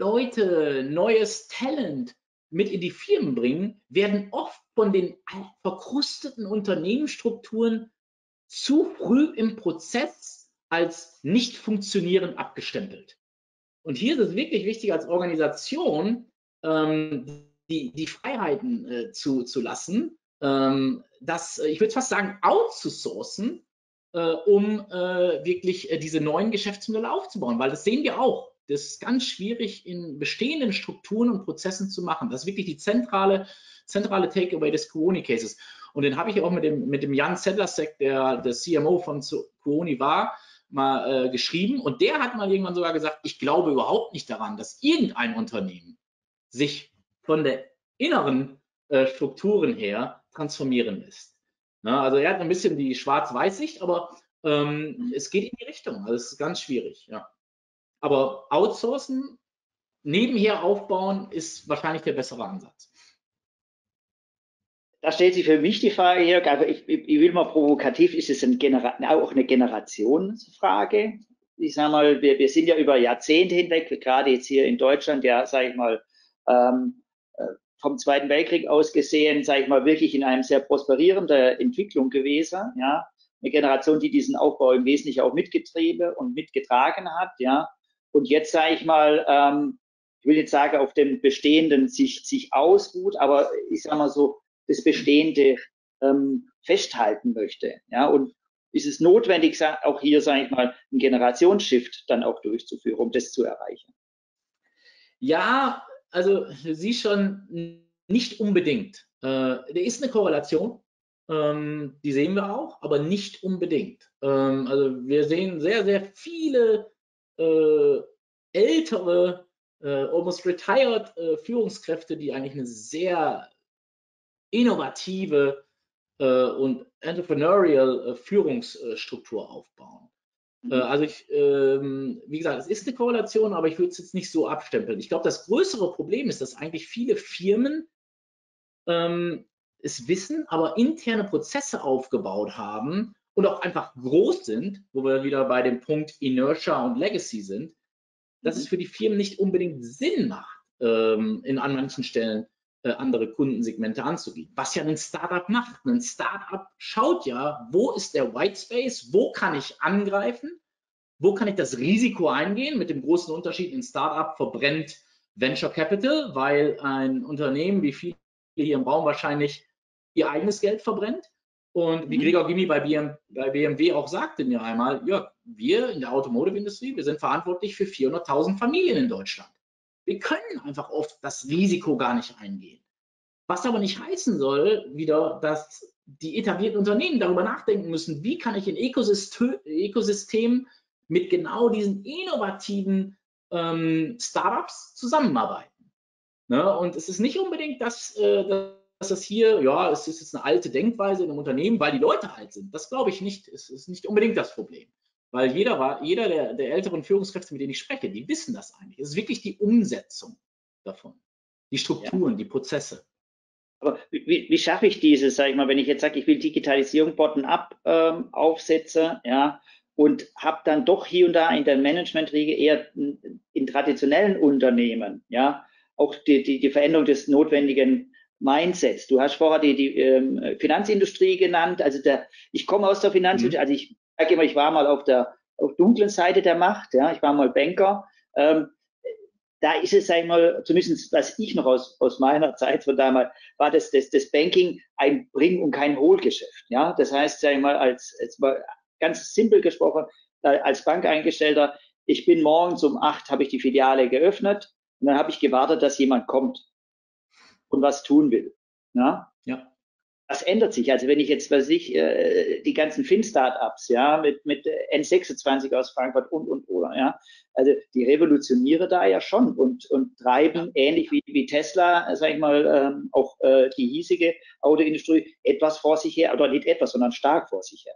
Leute, neues Talent mit in die Firmen bringen, werden oft von den verkrusteten Unternehmensstrukturen zu früh im Prozess als nicht funktionierend abgestempelt. Und hier ist es wirklich wichtig, als Organisation ähm, die, die Freiheiten äh, zu, zu lassen, ähm, das, ich würde fast sagen, outzusourcen, äh, um äh, wirklich äh, diese neuen Geschäftsmodelle aufzubauen, weil das sehen wir auch. Das ist ganz schwierig in bestehenden Strukturen und Prozessen zu machen. Das ist wirklich die zentrale, zentrale Takeaway des Kuoni-Cases. Und den habe ich auch mit dem, mit dem Jan Sedlacek, der der C M O von Kuoni war, mal äh, geschrieben. Und der hat mal irgendwann sogar gesagt, ich glaube überhaupt nicht daran, dass irgendein Unternehmen sich von der inneren äh, Strukturen her transformieren lässt. Na, also er hat ein bisschen die Schwarz-Weiß-Sicht, aber ähm, es geht in die Richtung. Also es ist ganz schwierig. Ja. Aber outsourcen nebenher aufbauen ist wahrscheinlich der bessere Ansatz. Da stellt sich für mich die Frage hier, also ich, ich will mal provokativ, ist es ein Genera auch eine Generationsfrage? Ich sage mal, wir, wir sind ja über Jahrzehnte hinweg, gerade jetzt hier in Deutschland, ja, sage ich mal, ähm, vom Zweiten Weltkrieg aus gesehen, sage ich mal, wirklich in einem sehr prosperierenden Entwicklung gewesen, ja. Eine Generation, die diesen Aufbau im Wesentlichen auch mitgetrieben und mitgetragen hat, ja. Und jetzt, sage ich mal, ähm, ich will jetzt sagen, auf dem Bestehenden sich, sich ausruht, aber ich sage mal so, das Bestehende ähm, festhalten möchte. Ja, und ist es notwendig, auch hier, sage ich mal, einen Generationsshift dann auch durchzuführen, um das zu erreichen? Ja, also du siehst schon, nicht unbedingt. Äh, da ist eine Korrelation, ähm, die sehen wir auch, aber nicht unbedingt. Ähm, also wir sehen sehr, sehr viele äh, ältere, äh, almost retired äh, Führungskräfte, die eigentlich eine sehr innovative äh, und entrepreneurial äh, Führungsstruktur aufbauen. Mhm. Äh, also ich, ähm, wie gesagt, es ist eine Korrelation, aber ich würde es jetzt nicht so abstempeln. Ich glaube, das größere Problem ist, dass eigentlich viele Firmen ähm, es wissen, aber interne Prozesse aufgebaut haben und auch einfach groß sind, wo wir wieder bei dem Punkt Inertia und Legacy sind, dass Mhm. es für die Firmen nicht unbedingt Sinn macht, ähm, in an manchen Stellen äh, andere Kundensegmente anzugehen. Was ja ein Startup macht. Ein Startup schaut ja, wo ist der White Space, wo kann ich angreifen, wo kann ich das Risiko eingehen, mit dem großen Unterschied, ein Startup verbrennt Venture Capital, weil ein Unternehmen, wie viele hier im Raum wahrscheinlich, ihr eigenes Geld verbrennt. Und wie Gregor Gymi bei B M W auch sagte mir einmal, ja, wir in der Automotive-Industrie, wir sind verantwortlich für vierhunderttausend Familien in Deutschland. Wir können einfach oft das Risiko gar nicht eingehen. Was aber nicht heißen soll, wieder, dass die etablierten Unternehmen darüber nachdenken müssen, wie kann ich in Ökosystem, Ökosystem mit genau diesen innovativen ähm, Startups zusammenarbeiten. Ne? Und es ist nicht unbedingt, dass, äh, dass das hier, ja, es ist jetzt eine alte Denkweise in einem Unternehmen, weil die Leute alt sind. Das glaube ich nicht. Es ist nicht unbedingt das Problem. Weil jeder, war, jeder der, der älteren Führungskräfte, mit denen ich spreche, die wissen das eigentlich. Es ist wirklich die Umsetzung davon. Die Strukturen, ja. Die Prozesse. Aber wie, wie schaffe ich dieses, sage ich mal, wenn ich jetzt sage, ich will Digitalisierung bottom-up ähm, aufsetzen, ja, und habe dann doch hier und da in der Managementriege eher in, in traditionellen Unternehmen, ja, auch die, die, die Veränderung des notwendigen Mindsets. Du hast vorher die, die ähm, Finanzindustrie genannt, also der, ich komme aus der Finanzindustrie, mhm. also ich sage immer, ich war mal auf der auf dunklen Seite der Macht, ja, ich war mal Banker, ähm, da ist es, sag ich mal, zumindest was ich noch aus, aus meiner Zeit von damals, war das, das, das Banking ein Bring- und kein Hohlgeschäft. Ja, das heißt, sag ich mal, als, als mal ganz simpel gesprochen, als Bankeingestellter, ich bin morgens um acht, habe ich die Filiale geöffnet und dann habe ich gewartet, dass jemand kommt und was tun will. Ja. Ja. Was ändert sich? Also wenn ich jetzt, was ich, äh, die ganzen Fin-Startups, ja, mit, mit N sechsundzwanzig aus Frankfurt und, und, oder, ja, also die revolutionieren da ja schon und, und treiben, ja. ähnlich wie, wie Tesla, sag ich mal, ähm, auch äh, die hiesige Autoindustrie etwas vor sich her, oder nicht etwas, sondern stark vor sich her.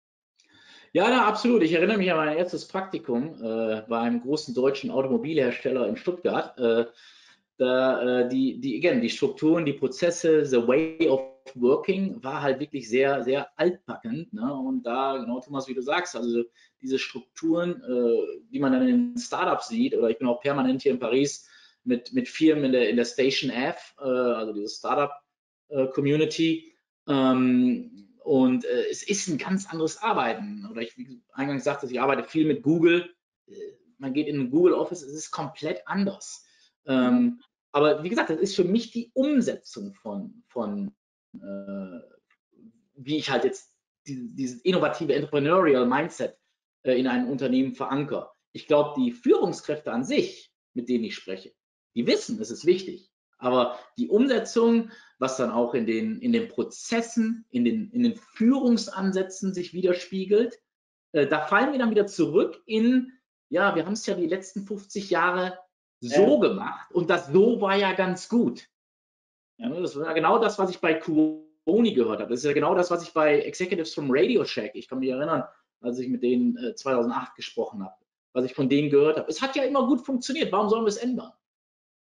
Ja, na, absolut. Ich erinnere mich an mein erstes Praktikum äh, bei einem großen deutschen Automobilhersteller in Stuttgart. Äh, da, äh, die, die, again, die Strukturen, die Prozesse, the way of working war halt wirklich sehr, sehr altbackend. Ne? Und da, genau, Thomas, wie du sagst, also diese Strukturen, äh, die man dann in Startups sieht, oder ich bin auch permanent hier in Paris mit, mit Firmen in der, in der Station F, äh, also diese Startup-Community. Ähm, und äh, es ist ein ganz anderes Arbeiten. Oder ich, wie eingangs sagte, ich arbeite viel mit Google. Man geht in ein Google Office, es ist komplett anders. Ähm, aber wie gesagt, das ist für mich die Umsetzung von, von äh, wie ich halt jetzt die, dieses innovative Entrepreneurial Mindset äh, in einem Unternehmen verankere. Ich glaube, die Führungskräfte an sich, mit denen ich spreche, die wissen, es ist wichtig. Aber die Umsetzung, was dann auch in den, in den Prozessen, in den, in den Führungsansätzen sich widerspiegelt, äh, da fallen wir dann wieder zurück in, ja, wir haben es ja die letzten fünfzig Jahre so ja. gemacht und das so war ja ganz gut. Ja, das war genau das, was ich bei Kuoni gehört habe. Das ist ja genau das, was ich bei Executives vom Radio Shack, ich kann mich erinnern, als ich mit denen äh, zweitausendacht gesprochen habe, was ich von denen gehört habe. Es hat ja immer gut funktioniert, warum sollen wir es ändern?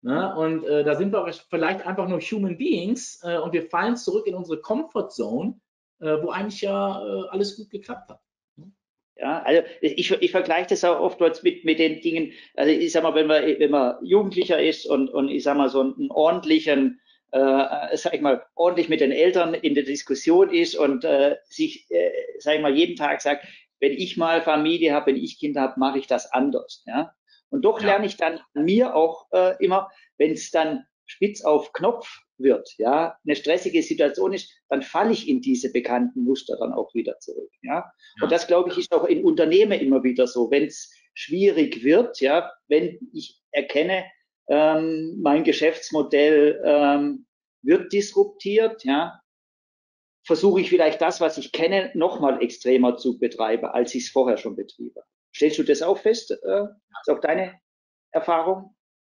Ne? Und äh, da sind wir vielleicht einfach nur Human Beings äh, und wir fallen zurück in unsere Comfort Zone, äh, wo eigentlich ja äh, alles gut geklappt hat. Ja, also ich, ich vergleiche das auch oftmals mit, mit den Dingen, also ich sag mal, wenn man, wenn man Jugendlicher ist und, und ich sag mal, so einen ordentlichen, äh, sag ich mal, ordentlich mit den Eltern in der Diskussion ist und äh, sich, äh, sag ich mal, jeden Tag sagt, wenn ich mal Familie habe, wenn ich Kinder habe, mache ich das anders. Ja? Und doch Ja. lerne ich dann mir auch äh, immer, wenn es dann spitz auf Knopf wird, ja, eine stressige Situation ist, dann falle ich in diese bekannten Muster dann auch wieder zurück, ja. Und das, glaube ich, ist auch in Unternehmen immer wieder so, wenn es schwierig wird, ja, wenn ich erkenne, ähm, mein Geschäftsmodell ähm, wird disruptiert, ja, versuche ich vielleicht das, was ich kenne, nochmal extremer zu betreiben, als ich es vorher schon betriebe. Stellst du das auch fest? Äh, ist auch deine Erfahrung?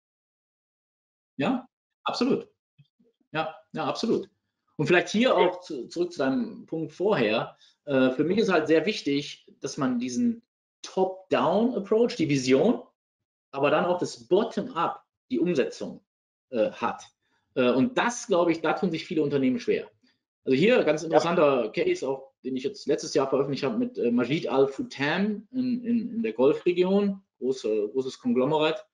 Ja, absolut. Ja, ja, absolut. Und vielleicht hier auch zu, zurück zu deinem Punkt vorher. Äh, für mich ist halt sehr wichtig, dass man diesen Top-Down-Approach, die Vision, aber dann auch das Bottom-up, die Umsetzung äh, hat. Äh, und das, glaube ich, da tun sich viele Unternehmen schwer. Also hier ganz interessanter Case, auch den ich jetzt letztes Jahr veröffentlicht habe mit äh, Majid Al-Futam in, in, in der Golfregion, große, großes Konglomerat.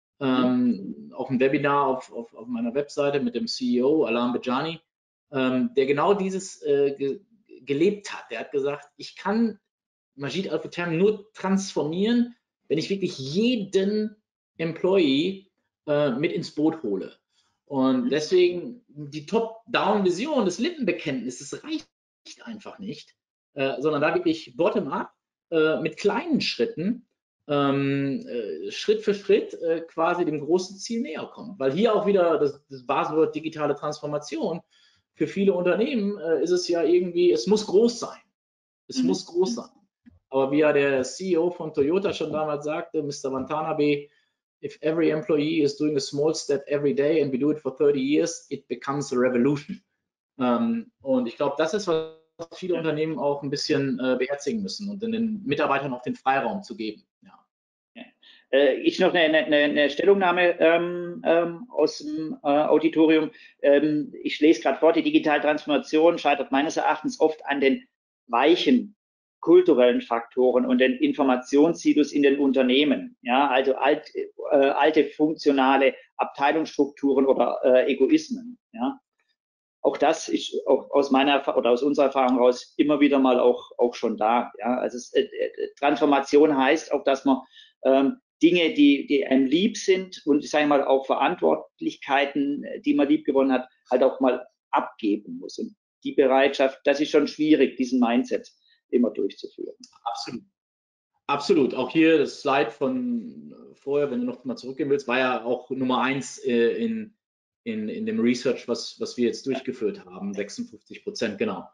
Ähm, auch ein Webinar auf, auf, auf meiner Webseite mit dem C E O Alam Bejani, ähm, der genau dieses äh, ge gelebt hat. Der hat gesagt, ich kann Majid Al-Futam nur transformieren, wenn ich wirklich jeden Employee äh, mit ins Boot hole. Und deswegen die Top-Down-Vision des Lippenbekenntnisses reicht einfach nicht, äh, sondern da wirklich bottom-up äh, mit kleinen Schritten ähm, äh, Schritt für Schritt äh, quasi dem großen Ziel näher kommen. Weil hier auch wieder das, das Buzzword digitale Transformation. Für viele Unternehmen äh, ist es ja irgendwie, es muss groß sein. Es Mhm. muss groß sein. Aber wie ja der C E O von Toyota schon damals sagte, Mister Watanabe, if every employee is doing a small step every day and we do it for thirty years, it becomes a revolution. Ähm, und ich glaube, das ist, was viele Unternehmen auch ein bisschen äh, beherzigen müssen und den Mitarbeitern auch den Freiraum zu geben. Ja. Äh, ich noch eine, eine, eine Stellungnahme ähm, ähm, aus dem äh, Auditorium. Ähm, ich lese gerade vor, die digitale Transformation scheitert meines Erachtens oft an den weichen kulturellen Faktoren und den Informationssilos in den Unternehmen. Ja, also alt, äh, alte funktionale Abteilungsstrukturen oder äh, Egoismen. Ja. Auch das ist auch aus meiner oder aus unserer Erfahrung heraus immer wieder mal auch, auch schon da. Ja, also es, äh, Transformation heißt auch, dass man ähm, Dinge, die, die einem lieb sind und ich sage mal auch Verantwortlichkeiten, die man lieb gewonnen hat, halt auch mal abgeben muss. Und die Bereitschaft, das ist schon schwierig, diesen Mindset immer durchzuführen. Absolut. Absolut. Auch hier das Slide von vorher, wenn du noch mal zurückgehen willst, war ja auch Nummer eins äh, in, in, in dem Research, was, was wir jetzt durchgeführt haben. sechsundfünfzig Prozent, genau.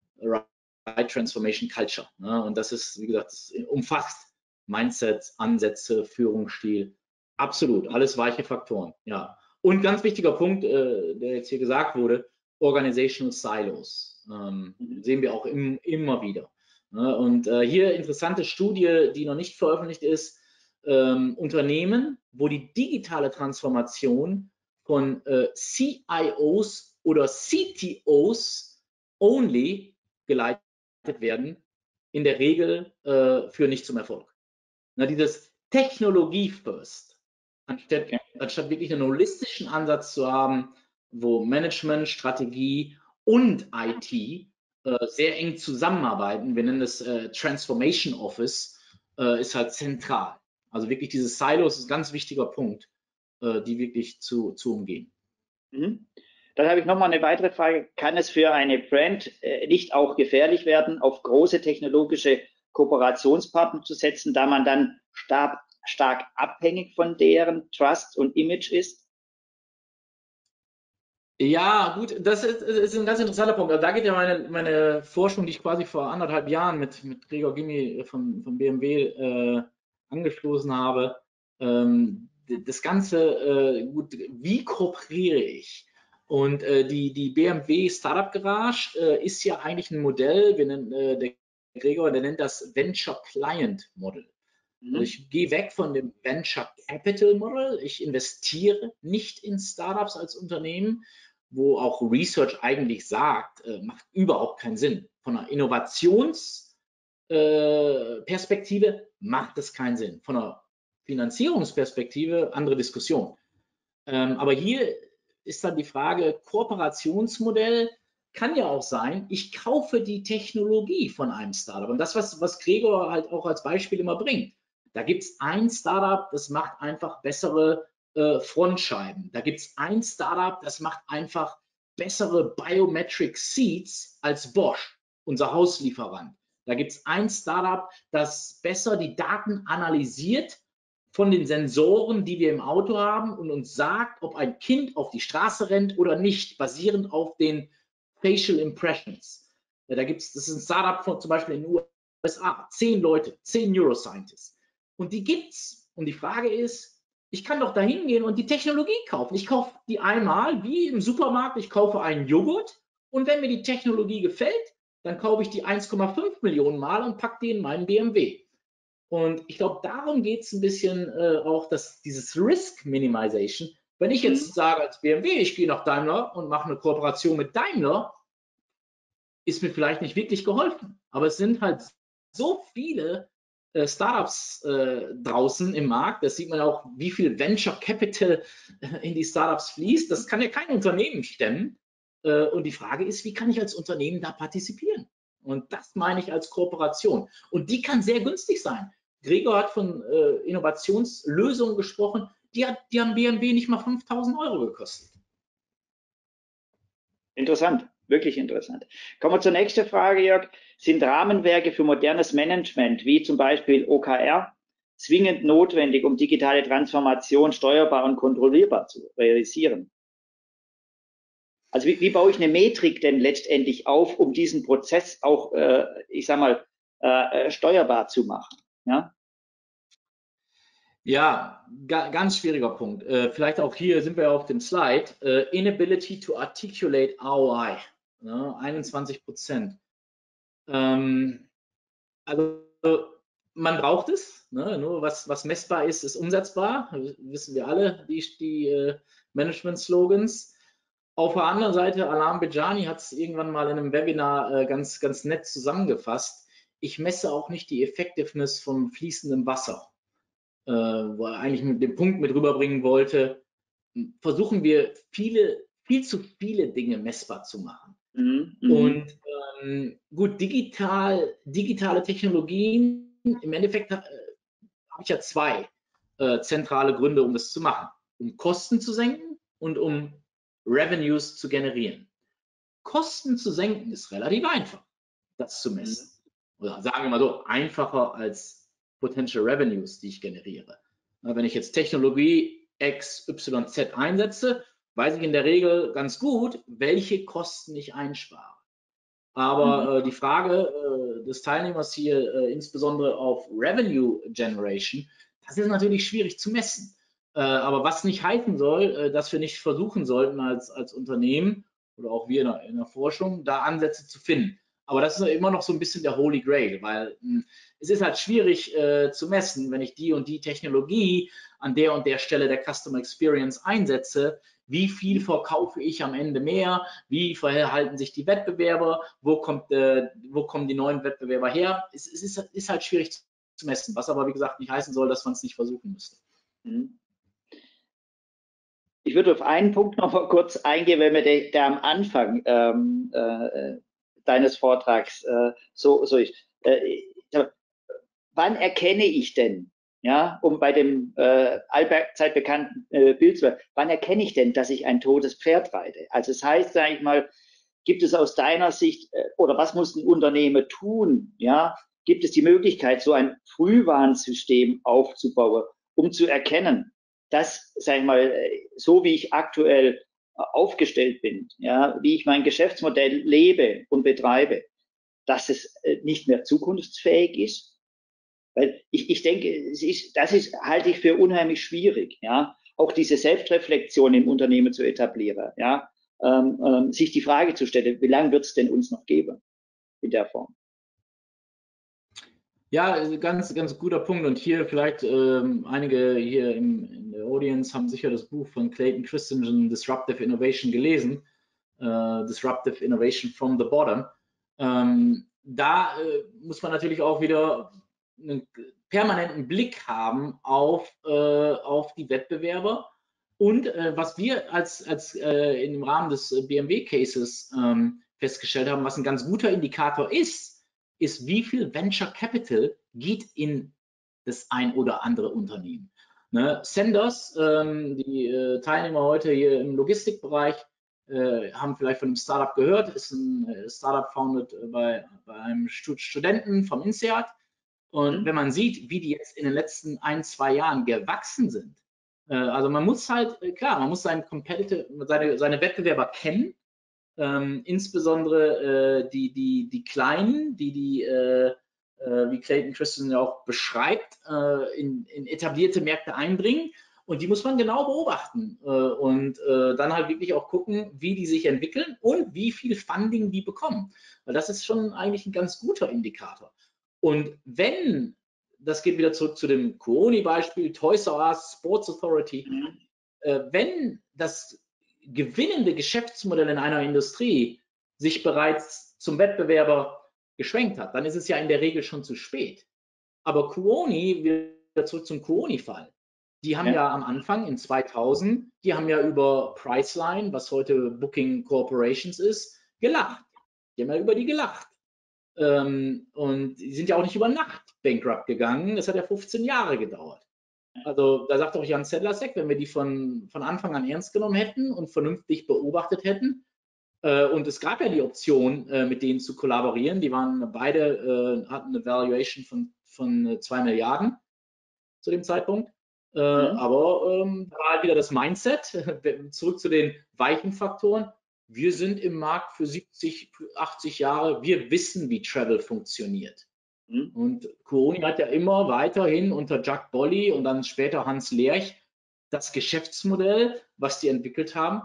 Right Transformation Culture. Ne? Und das ist, wie gesagt, das umfasst Mindset, Ansätze, Führungsstil. Absolut. Alles weiche Faktoren. Ja. Und ganz wichtiger Punkt, äh, der jetzt hier gesagt wurde, Organizational Silos. Ähm, mhm. Sehen wir auch im, immer wieder. Und äh, hier interessante Studie, die noch nicht veröffentlicht ist, ähm, Unternehmen, wo die digitale Transformation von äh, C I Os oder C T Os only geleitet werden, in der Regel äh, führen nicht zum Erfolg. Na, dieses Technologie first, anstatt, anstatt wirklich einen holistischen Ansatz zu haben, wo Management, Strategie und I T äh, sehr eng zusammenarbeiten. Wir nennen das äh, Transformation Office, äh, ist halt zentral. Also wirklich dieses Silos ist ein ganz wichtiger Punkt, äh, die wirklich zu, zu umgehen. Mhm. Dann habe ich nochmal eine weitere Frage. Kann es für eine Brand äh, nicht auch gefährlich werden, auf große technologische Kooperationspartner zu setzen, da man dann stark, stark abhängig von deren Trust und Image ist? Ja, gut, das ist, ist ein ganz interessanter Punkt. Also da geht ja meine, meine Forschung, die ich quasi vor anderthalb Jahren mit, mit Gregor Gimmi von, von B M W äh, angestoßen habe. Ähm, das Ganze, äh, gut, wie kooperiere ich? Und äh, die, die B M W Startup Garage äh, ist ja eigentlich ein Modell, wir nennen, äh, der Gregor, der nennt das Venture Client Model. Also ich gehe weg von dem Venture Capital Model. Ich investiere nicht in Startups als Unternehmen, wo auch Research eigentlich sagt, äh, macht überhaupt keinen Sinn. Von einer Innovationsperspektive äh, macht es keinen Sinn. Von einer Finanzierungsperspektive andere Diskussion. Ähm, aber hier ist dann die Frage, Kooperationsmodell kann ja auch sein, ich kaufe die Technologie von einem Startup. Und das, was, was Gregor halt auch als Beispiel immer bringt. Da gibt es ein Startup, das macht einfach bessere äh, Frontscheiben. Da gibt es ein Startup, das macht einfach bessere Biometric Seats als Bosch, unser Hauslieferant. Da gibt es ein Startup, das besser die Daten analysiert von den Sensoren, die wir im Auto haben und uns sagt, ob ein Kind auf die Straße rennt oder nicht, basierend auf den Facial Impressions. Ja, da gibt es, das ist ein Startup von zum Beispiel in den U S A, zehn Leute, zehn Neuroscientists. Und die gibt's. Und die Frage ist, ich kann doch da hingehen und die Technologie kaufen. Ich kaufe die einmal, wie im Supermarkt, ich kaufe einen Joghurt und wenn mir die Technologie gefällt, dann kaufe ich die eins Komma fünf Millionen Mal und packe die in meinen B M W. Und ich glaube, darum geht es ein bisschen äh, auch, dass dieses Risk Minimization, wenn ich jetzt sage als B M W, ich gehe nach Daimler und mache eine Kooperation mit Daimler, ist mir vielleicht nicht wirklich geholfen. Aber es sind halt so viele äh, Startups äh, draußen im Markt, das sieht man auch, wie viel Venture Capital äh, in die Startups fließt. Das kann ja kein Unternehmen stemmen. Äh, und die Frage ist, wie kann ich als Unternehmen da partizipieren? Und das meine ich als Kooperation. Und die kann sehr günstig sein. Gregor hat von äh, Innovationslösungen gesprochen, die, hat, die haben B M W nicht mal fünftausend Euro gekostet. Interessant, wirklich interessant. Kommen wir zur nächsten Frage, Jörg. Sind Rahmenwerke für modernes Management, wie zum Beispiel O K R, zwingend notwendig, um digitale Transformation steuerbar und kontrollierbar zu realisieren? Also wie, wie baue ich eine Metrik denn letztendlich auf, um diesen Prozess auch, äh, ich sag mal, äh, steuerbar zu machen? Ja? Ja, ga, ganz schwieriger Punkt. Äh, vielleicht auch hier sind wir auf dem Slide. Äh, Inability to articulate R O I, ne, einundzwanzig Prozent. Ähm, also man braucht es. Ne, nur was, was messbar ist, ist umsetzbar. Das wissen wir alle, die, die äh, Management-Slogans. Auf der anderen Seite, Alam Bejani hat es irgendwann mal in einem Webinar äh, ganz, ganz nett zusammengefasst. Ich messe auch nicht die Effectiveness von fließendem Wasser. Äh, wo er eigentlich mit dem Punkt mit rüberbringen wollte, versuchen wir viele, viel zu viele Dinge messbar zu machen. Mhm, und ähm, gut, digital, digitale Technologien, im Endeffekt äh, habe ich ja zwei äh, zentrale Gründe, um das zu machen. Um Kosten zu senken und um Revenues zu generieren. Kosten zu senken ist relativ einfach, das zu messen. Oder sagen wir mal so, einfacher als Potential Revenues, die ich generiere. Wenn ich jetzt Technologie X Y Z einsetze, weiß ich in der Regel ganz gut, welche Kosten ich einspare. Aber äh, die Frage äh, des Teilnehmers hier, äh, insbesondere auf Revenue Generation, das ist natürlich schwierig zu messen. Äh, aber was nicht heißen soll, äh, dass wir nicht versuchen sollten als, als Unternehmen oder auch wir in der, in der Forschung, da Ansätze zu finden. Aber das ist immer noch so ein bisschen der Holy Grail, weil mh, es ist halt schwierig äh, zu messen, wenn ich die und die Technologie an der und der Stelle der Customer Experience einsetze, wie viel verkaufe ich am Ende mehr, wie verhalten sich die Wettbewerber, wo, kommt, äh, wo kommen die neuen Wettbewerber her. Es, es ist, ist halt schwierig zu messen, was aber wie gesagt nicht heißen soll, dass man es nicht versuchen müsste. Ich würde auf einen Punkt noch mal kurz eingehen, wenn wir der, der am Anfang ähm, äh, deines Vortrags äh, so, so ist. Äh, wann erkenne ich denn, ja, um bei dem äh, allzeit bekannten äh, Bild zu, wann erkenne ich denn, dass ich ein totes Pferd reite? Also das heißt, sage ich mal, gibt es aus deiner Sicht äh, oder was muss ein Unternehmen tun? Ja, gibt es die Möglichkeit, so ein Frühwarnsystem aufzubauen, um zu erkennen, dass, sag ich mal, so wie ich aktuell aufgestellt bin, ja, wie ich mein Geschäftsmodell lebe und betreibe, dass es nicht mehr zukunftsfähig ist? Weil ich, ich denke, es ist, das ist, halte ich für unheimlich schwierig, ja, auch diese Selbstreflexion im Unternehmen zu etablieren, ja, ähm, ähm, sich die Frage zu stellen, wie lange wird es denn uns noch geben in der Form? Ja, ganz, ganz guter Punkt. Und hier vielleicht ähm, einige hier im, in der Audience haben sicher das Buch von Clayton Christensen, Disruptive Innovation, gelesen. Äh, Disruptive Innovation from the Bottom. Ähm, da äh, muss man natürlich auch wieder einen permanenten Blick haben auf, äh, auf die Wettbewerber. Und äh, was wir als, als äh, im Rahmen des B M W-Cases ähm, festgestellt haben, was ein ganz guter Indikator ist, ist, wie viel Venture Capital geht in das ein oder andere Unternehmen. Ne? Senders, ähm, die äh, Teilnehmer heute hier im Logistikbereich, äh, haben vielleicht von dem Startup gehört, ist ein äh, Startup founded äh, bei, bei einem Stud Studenten vom INSEAD. Und Mhm. wenn man sieht, wie die jetzt in den letzten ein, zwei Jahren gewachsen sind, äh, also man muss halt, äh, klar, man muss seinen Competitive, seine, seine Wettbewerber kennen, ähm, insbesondere äh, die, die, die Kleinen, die die, äh, äh, wie Clayton Christensen ja auch beschreibt, äh, in, in etablierte Märkte einbringen. Und die muss man genau beobachten äh, und äh, dann halt wirklich auch gucken, wie die sich entwickeln und wie viel Funding die bekommen. Weil das ist schon eigentlich ein ganz guter Indikator. Und wenn, das geht wieder zurück zu dem Kuoni-Beispiel, Toys R Us, Sports Authority, Mhm. äh, wenn das gewinnende Geschäftsmodell in einer Industrie sich bereits zum Wettbewerber geschwenkt hat, dann ist es ja in der Regel schon zu spät. Aber Kuoni, wieder zurück zum Kuoni-Fall, die haben Ja. ja am Anfang in zweitausend, die haben ja über Priceline, was heute Booking Corporations ist, gelacht. Die haben ja über die gelacht. Ähm, und die sind ja auch nicht über Nacht bankrupt gegangen. Das hat ja fünfzehn Jahre gedauert. Also da sagt auch Jan Sedlacek, wenn wir die von, von Anfang an ernst genommen hätten und vernünftig beobachtet hätten, äh, und es gab ja die Option, äh, mit denen zu kollaborieren, die waren beide, äh, hatten eine Valuation von, von zwei Milliarden zu dem Zeitpunkt. Äh, Mhm. aber ähm, da war halt wieder das Mindset, zurück zu den weichen Faktoren. Wir sind im Markt für siebzig, achtzig Jahre, wir wissen, wie Travel funktioniert. Mhm. Und Kuoni hat ja immer weiterhin unter Jack Bolli und dann später Hans Lerch das Geschäftsmodell, was die entwickelt haben,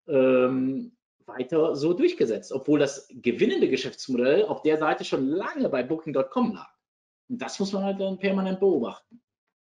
ähm, weiter so durchgesetzt, obwohl das gewinnende Geschäftsmodell auf der Seite schon lange bei Booking Punkt com lag. Und das muss man halt dann permanent beobachten.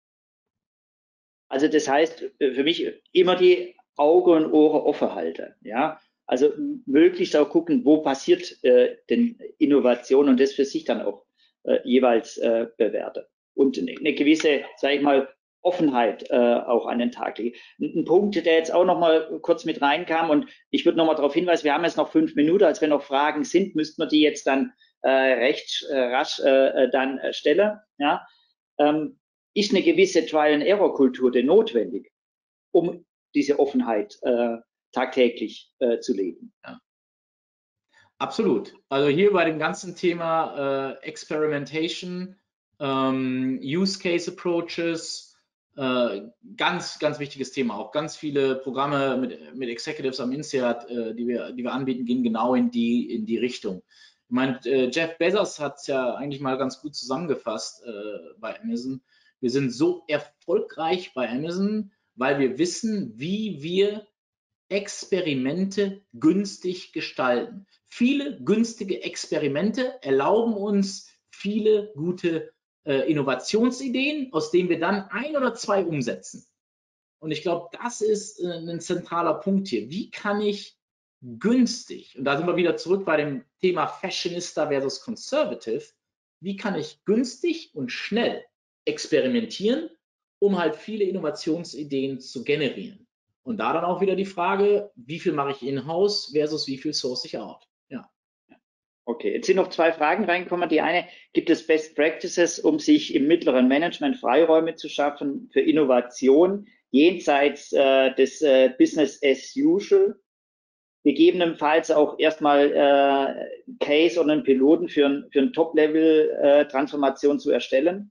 Also das heißt äh, für mich immer die Augen und Ohren offen halten. Ja? Also möglichst auch gucken, wo passiert äh, denn Innovation und das für sich dann auch äh, jeweils äh, bewerten. Und eine, eine gewisse, sage ich mal, Offenheit äh, auch an den Tag legen. Ein, ein Punkt, der jetzt auch noch mal kurz mit reinkam und ich würde noch mal darauf hinweisen, wir haben jetzt noch fünf Minuten, als wenn noch Fragen sind, müssten wir die jetzt dann äh, recht äh, rasch äh, dann äh, stellen. Ja? Ähm, ist eine gewisse Trial-and-Error-Kultur denn notwendig, um diese Offenheit äh, tagtäglich äh, zu leben? Ja. Absolut. Also hier bei dem ganzen Thema äh, Experimentation, ähm, Use Case Approaches, äh, ganz, ganz wichtiges Thema. Auch ganz viele Programme mit, mit Executives am INSEAD, äh, die, wir, die wir anbieten, gehen genau in die, in die Richtung. Ich meine, äh, Jeff Bezos hat es ja eigentlich mal ganz gut zusammengefasst äh, bei Amazon. Wir sind so erfolgreich bei Amazon, weil wir wissen, wie wir Experimente günstig gestalten. Viele günstige Experimente erlauben uns viele gute äh, Innovationsideen, aus denen wir dann ein oder zwei umsetzen. Und ich glaube, das ist äh, ein zentraler Punkt hier. Wie kann ich günstig, und da sind wir wieder zurück bei dem Thema Fashionista versus Conservative, wie kann ich günstig und schnell experimentieren, um halt viele Innovationsideen zu generieren? Und da dann auch wieder die Frage, wie viel mache ich in-house versus wie viel source ich out? Ja. Okay, jetzt sind noch zwei Fragen reingekommen. Die eine, gibt es Best Practices, um sich im mittleren Management Freiräume zu schaffen für Innovation jenseits äh, des äh, Business as usual? Gegebenenfalls auch erstmal äh, Case oder einen Piloten für, ein, für eine Top-Level-Transformation äh, zu erstellen?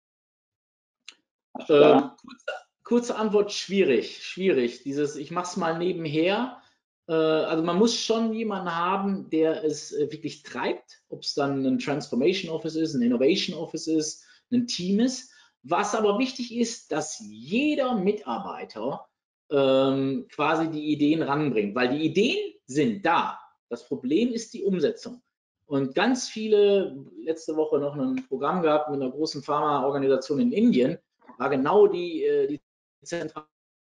Äh, kurze, kurze Antwort, schwierig, schwierig. Dieses, ich mache es mal nebenher. Äh, also man muss schon jemanden haben, der es äh, wirklich treibt, ob es dann ein Transformation Office ist, ein Innovation Office ist, ein Team ist. Was aber wichtig ist, dass jeder Mitarbeiter ähm, quasi die Ideen ranbringt, weil die Ideen sind da. Das Problem ist die Umsetzung. Und ganz viele, letzte Woche noch ein Programm gehabt mit einer großen Pharmaorganisation in Indien, war genau die, die zentrale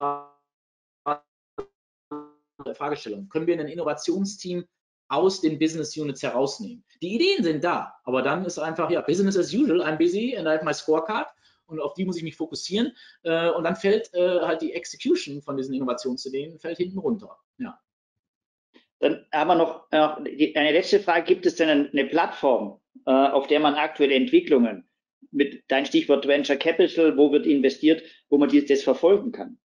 Fragestellung. Können wir ein Innovationsteam aus den Business Units herausnehmen? Die Ideen sind da, aber dann ist einfach, ja, Business as usual, I'm busy and I have my scorecard und auf die muss ich mich fokussieren äh, und dann fällt äh, halt die Execution von diesen Innovationsideen fällt hinten runter. Ja. Dann haben wir noch äh, eine letzte Frage. Gibt es denn eine Plattform, äh, auf der man aktuelle Entwicklungen mit dein Stichwort Venture Capital, wo wird investiert, wo man das verfolgen kann?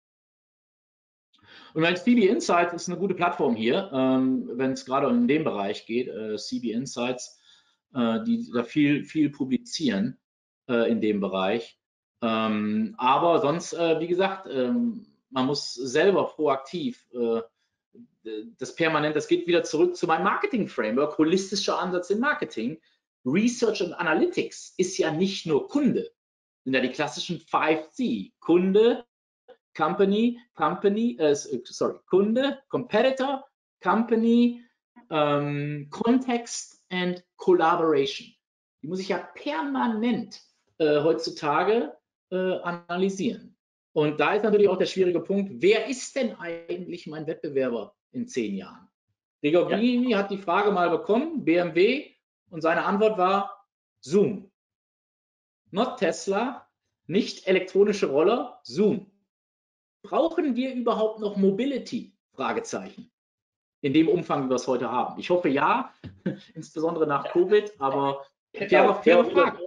Und weil C B Insights ist eine gute Plattform hier, ähm, wenn es gerade in dem Bereich geht, äh, C B Insights, äh, die da viel, viel publizieren äh, in dem Bereich. Ähm, aber sonst, äh, wie gesagt, ähm, man muss selber proaktiv äh, das permanent, das geht wieder zurück zu meinem Marketing-Framework, holistischer Ansatz im Marketing. Research und Analytics ist ja nicht nur Kunde, sind ja die klassischen five C. Kunde, Company, Company, äh, sorry, Kunde, Competitor, Company, ähm, Context and Collaboration. Die muss ich ja permanent äh, heutzutage äh, analysieren. Und da ist natürlich auch der schwierige Punkt, wer ist denn eigentlich mein Wettbewerber in zehn Jahren? Rigoglini ja. hat die Frage mal bekommen, B M W, und seine Antwort war Zoom. Not Tesla, nicht elektronische Roller, Zoom. Brauchen wir überhaupt noch Mobility? Fragezeichen. In dem Umfang, wie wir es heute haben. Ich hoffe ja, insbesondere nach Covid, aber faire, faire Frage.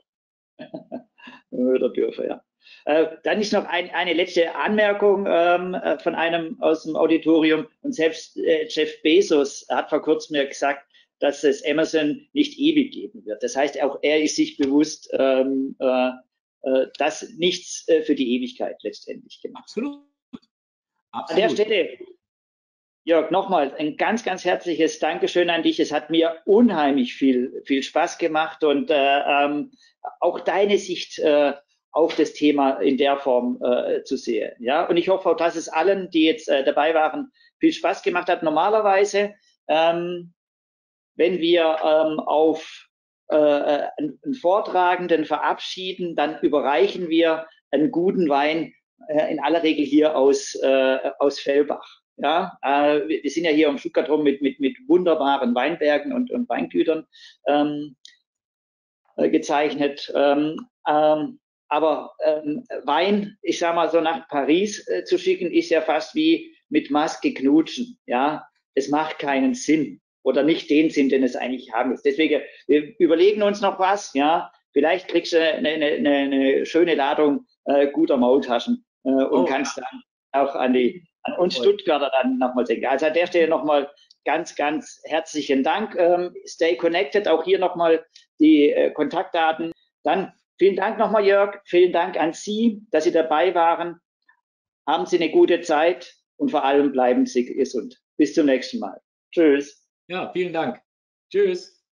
Oder dürfe, ja. Äh, dann ist noch ein, eine letzte Anmerkung ähm, von einem aus dem Auditorium. Und selbst äh, Jeff Bezos hat vor kurzem ja gesagt, dass es Amazon nicht ewig geben wird. Das heißt, auch er ist sich bewusst, ähm, äh, dass nichts äh, für die Ewigkeit letztendlich gemacht wird. Absolut. Absolut. An der Stelle, Jörg, nochmal ein ganz, ganz herzliches Dankeschön an dich. Es hat mir unheimlich viel, viel Spaß gemacht und äh, ähm, auch deine Sicht äh, auf das Thema in der Form äh, zu sehen. Ja, und ich hoffe auch, dass es allen, die jetzt äh, dabei waren, viel Spaß gemacht hat. Normalerweise, ähm, wenn wir ähm, auf äh, einen Vortragenden verabschieden, dann überreichen wir einen guten Wein, äh, in aller Regel hier aus, äh, aus Fellbach. Ja, äh, wir sind ja hier am Stuttgart rum mit, mit, mit wunderbaren Weinbergen und, und Weingütern ähm, äh, gezeichnet. Ähm, ähm, aber ähm, Wein, ich sag mal so nach Paris äh, zu schicken, ist ja fast wie mit Maske knutschen. Ja, es macht keinen Sinn oder nicht den Sinn, den es eigentlich haben muss. Deswegen, wir überlegen uns noch was. Ja, vielleicht kriegst du eine, eine, eine schöne Ladung äh, guter Maultaschen äh, und oh, kannst ja. dann auch an die an uns Stuttgarter dann nochmal denken. Also an der Stelle nochmal ganz, ganz herzlichen Dank. Ähm, stay connected, auch hier nochmal die äh, Kontaktdaten. Dann vielen Dank nochmal, Jörg. Vielen Dank an Sie, dass Sie dabei waren. Haben Sie eine gute Zeit und vor allem bleiben Sie gesund. Bis zum nächsten Mal. Tschüss. Ja, vielen Dank. Tschüss.